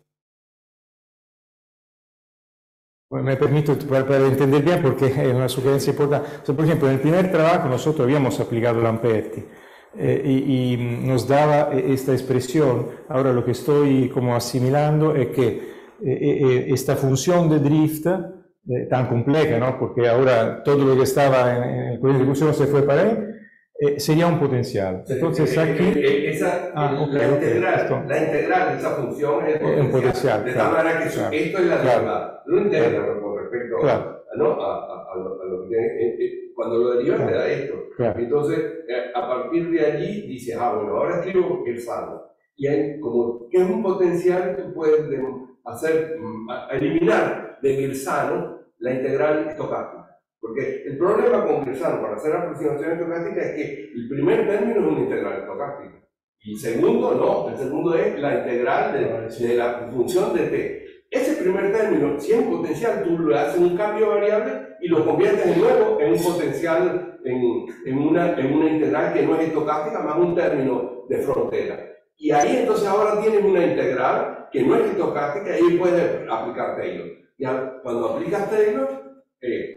Bueno, me permito para, para entender bien porque es una sugerencia importante. O sea, por ejemplo, en el primer trabajo nosotros habíamos aplicado Lamperti eh, y, y nos daba esta expresión. Ahora lo que estoy como asimilando es que eh, eh, esta función de drift eh, tan compleja, ¿no? Porque ahora todo lo que estaba en, en el corriente de ejecución se fue para ahí, eh, sería un potencial. Entonces aquí... Eh, eh, esa, ah, okay, la, integral, okay, la integral de esa función es el potencial. Un potencial de claro, tal manera que claro, esto es la claro, derivada. Lo integro claro, con respecto claro, a, ¿no? a, a, a, lo, a lo que tiene. Eh, eh, cuando lo derivas claro, te da esto. Claro. Entonces, eh, a partir de allí dices, ah, bueno, ahora escribo el Sano. Y hay como que es un potencial, tú puedes de, hacer, a, eliminar de Girsano la integral estocástica. Porque el problema con Girsano para hacer aproximación estocástica es que el primer término es una integral estocástica. Y segundo, no, el segundo es la integral de, de la función de t. Ese primer término, si es un potencial, tú le haces un cambio de variable y lo conviertes de nuevo en un potencial, en, en, una, en una integral que no es estocástica, más un término de frontera. Y ahí entonces ahora tienes una integral que no es estocástica y ahí puedes aplicar Taylor. Y a, cuando aplicas Taylor, eh,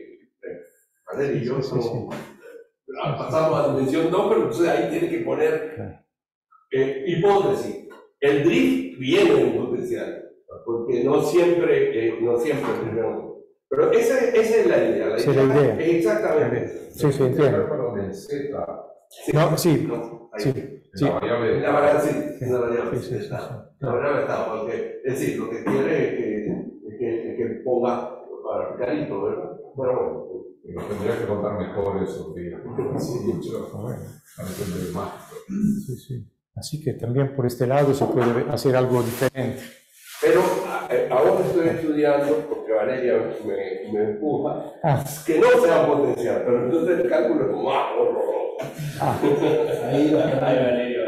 eh, y yo sí, sí, como, sí. pasamos a la dimensión dos, pero entonces ahí tienes que poner eh, hipótesis. El drift viene de un potencial, porque no siempre, eh, no siempre primero. Pero esa, esa es la idea. La sí, idea, la idea. es exactamente eso. Sí, sí, entiendo. Pero del Z. Sí, no, sí, no, ahí. sí, sí. La variable. La variable sí, la variable sí, sí, sí, está. sí. La variable está, porque es decir, lo que quiere es que, es que, es que ponga para aplicarito, ¿verdad? Pero bueno. Nos tendría que contar mejor eso, que sí, mucho. Bueno. A entender más. Sí, sí. Así que también por este lado se puede hacer algo diferente. Pero ahora estoy estudiando, porque Valeria me, me empuja, Ah. que no sea un potencial, pero entonces el cálculo es como, ah, horroroso. Ah. Ahí va, ahí Valerio.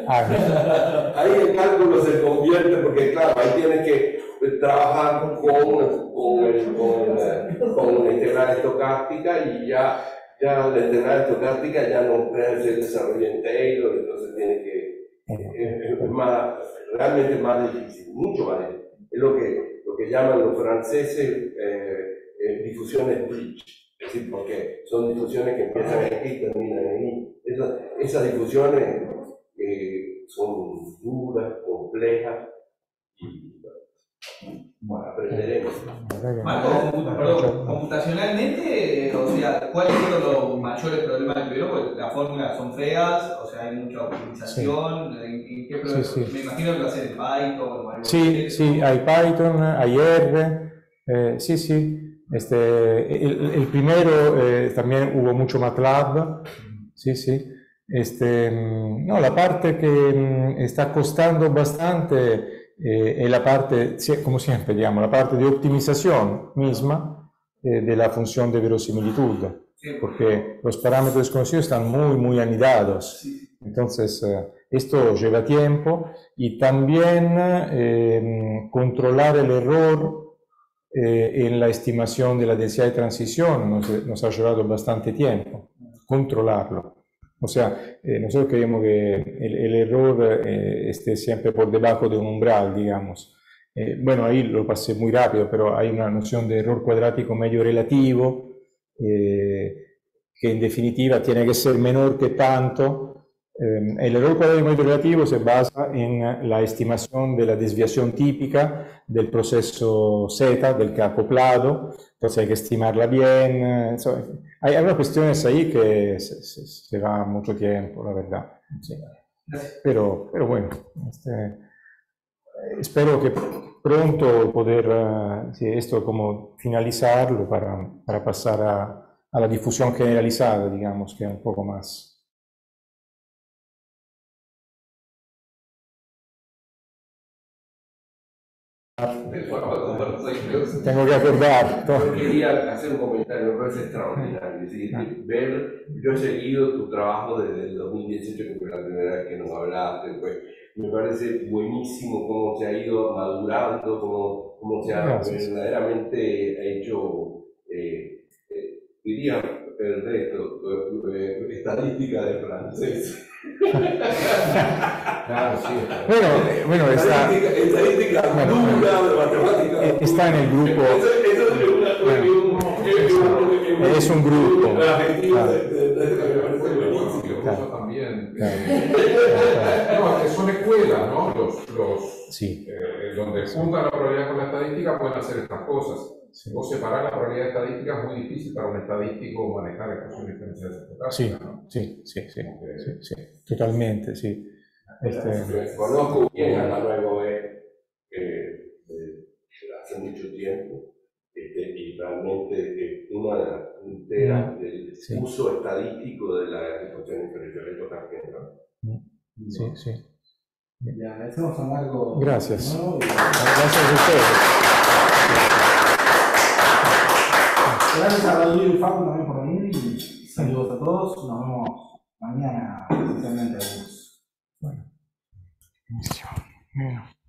Ah. Ahí el cálculo se convierte, porque claro, ahí tienes que trabajar con, con, el, con, el, con la integral estocástica y ya, ya la integral estocástica ya no puede ser desarrollo en Taylor, entonces tiene que, es, es más, realmente más difícil, mucho más difícil. Es lo que, lo que llaman los franceses eh, eh, difusiones bridge, es decir, porque son difusiones que empiezan en I y terminan en I. Esas, esas difusiones eh, son duras, complejas y bueno, aprenderemos. Marco, perdón, computacionalmente, o sea, ¿cuáles fueron los mayores problemas que tuvieron? Porque las fórmulas son feas, o sea, hay mucha optimización. Sí. ¿En, en qué sí, sí. Me imagino que lo hacen en Python o algo. Sí, sí, hay Python, hay R, eh, sí, sí. Este, el, el primero eh, también hubo mucho MATLAB, sí, sí. Este, no, la parte que está costando bastante eh, es la parte, como siempre, digamos, la parte de optimización misma eh, de la función de verosimilitud, porque los parámetros desconocidos están muy, muy anidados. Entonces, eh, esto lleva tiempo y también eh, controlar el error eh, en la estimación de la densidad de transición nos, nos ha llevado bastante tiempo controlarlo. O sea, eh, nosotros queremos que el, el error eh, esté siempre por debajo de un umbral, digamos. Eh, bueno, ahí lo pasé muy rápido, pero hay una noción de error cuadrático medio relativo, eh, que en definitiva tiene que ser menor que tanto. Eh, el error cuadrático medio relativo se basa en la estimación de la desviación típica del proceso Z, del que ha acoplado, entonces hay que estimarla bien. Eh, so, hay, hay unas cuestiones ahí que se, se, se va mucho tiempo, la verdad. Sí. Pero, pero bueno, este, espero que pronto poder uh, sí, esto como finalizarlo para, para pasar a, a la difusión generalizada, digamos, que es un poco más. Tengo que acordar. Yo quería hacer un comentario, me parece extraordinario. Es decir, ver, yo he seguido tu trabajo desde el dos mil dieciocho, que fue la primera vez que nos hablaste, pues, me parece buenísimo cómo se ha ido madurando, cómo, cómo se ha Gracias. verdaderamente hecho, eh, eh, diría el resto, eh, estadística de francés. Claro, sí. Bueno, eh, bueno está, Estadística, estadística bueno, dura, de matemática. eh, está en el grupo. Eso, eso es una Bueno, es un grupo. Una Argentina Claro. de, de, de, de, me parece buenísimo. Yo Claro. uso también. Claro. eh, no, son escuelas, ¿no? Los, los, Sí. eh, donde juntan la probabilidad con la estadística pueden hacer estas cosas. Sí. O separar la probabilidad estadística es muy difícil para un estadístico manejar ecuaciones diferenciales Sí, estocásticas, ¿no? sí, sí, sí, sí, sí, totalmente, sí. Este, Conozco bien a Manuel Goé eh, de hace mucho tiempo, este, y realmente eh, una de las punteras del Sí. uso estadístico de la ecuación diferencial estocástica. sí, sí. Le agradecemos a Marco. Gracias. ¿no? Y Gracias a ustedes. gracias a Radio y Facu también por venir y saludos a todos. Nos vemos mañana, especialmente a vos. Bueno. Buenísimo. Bueno.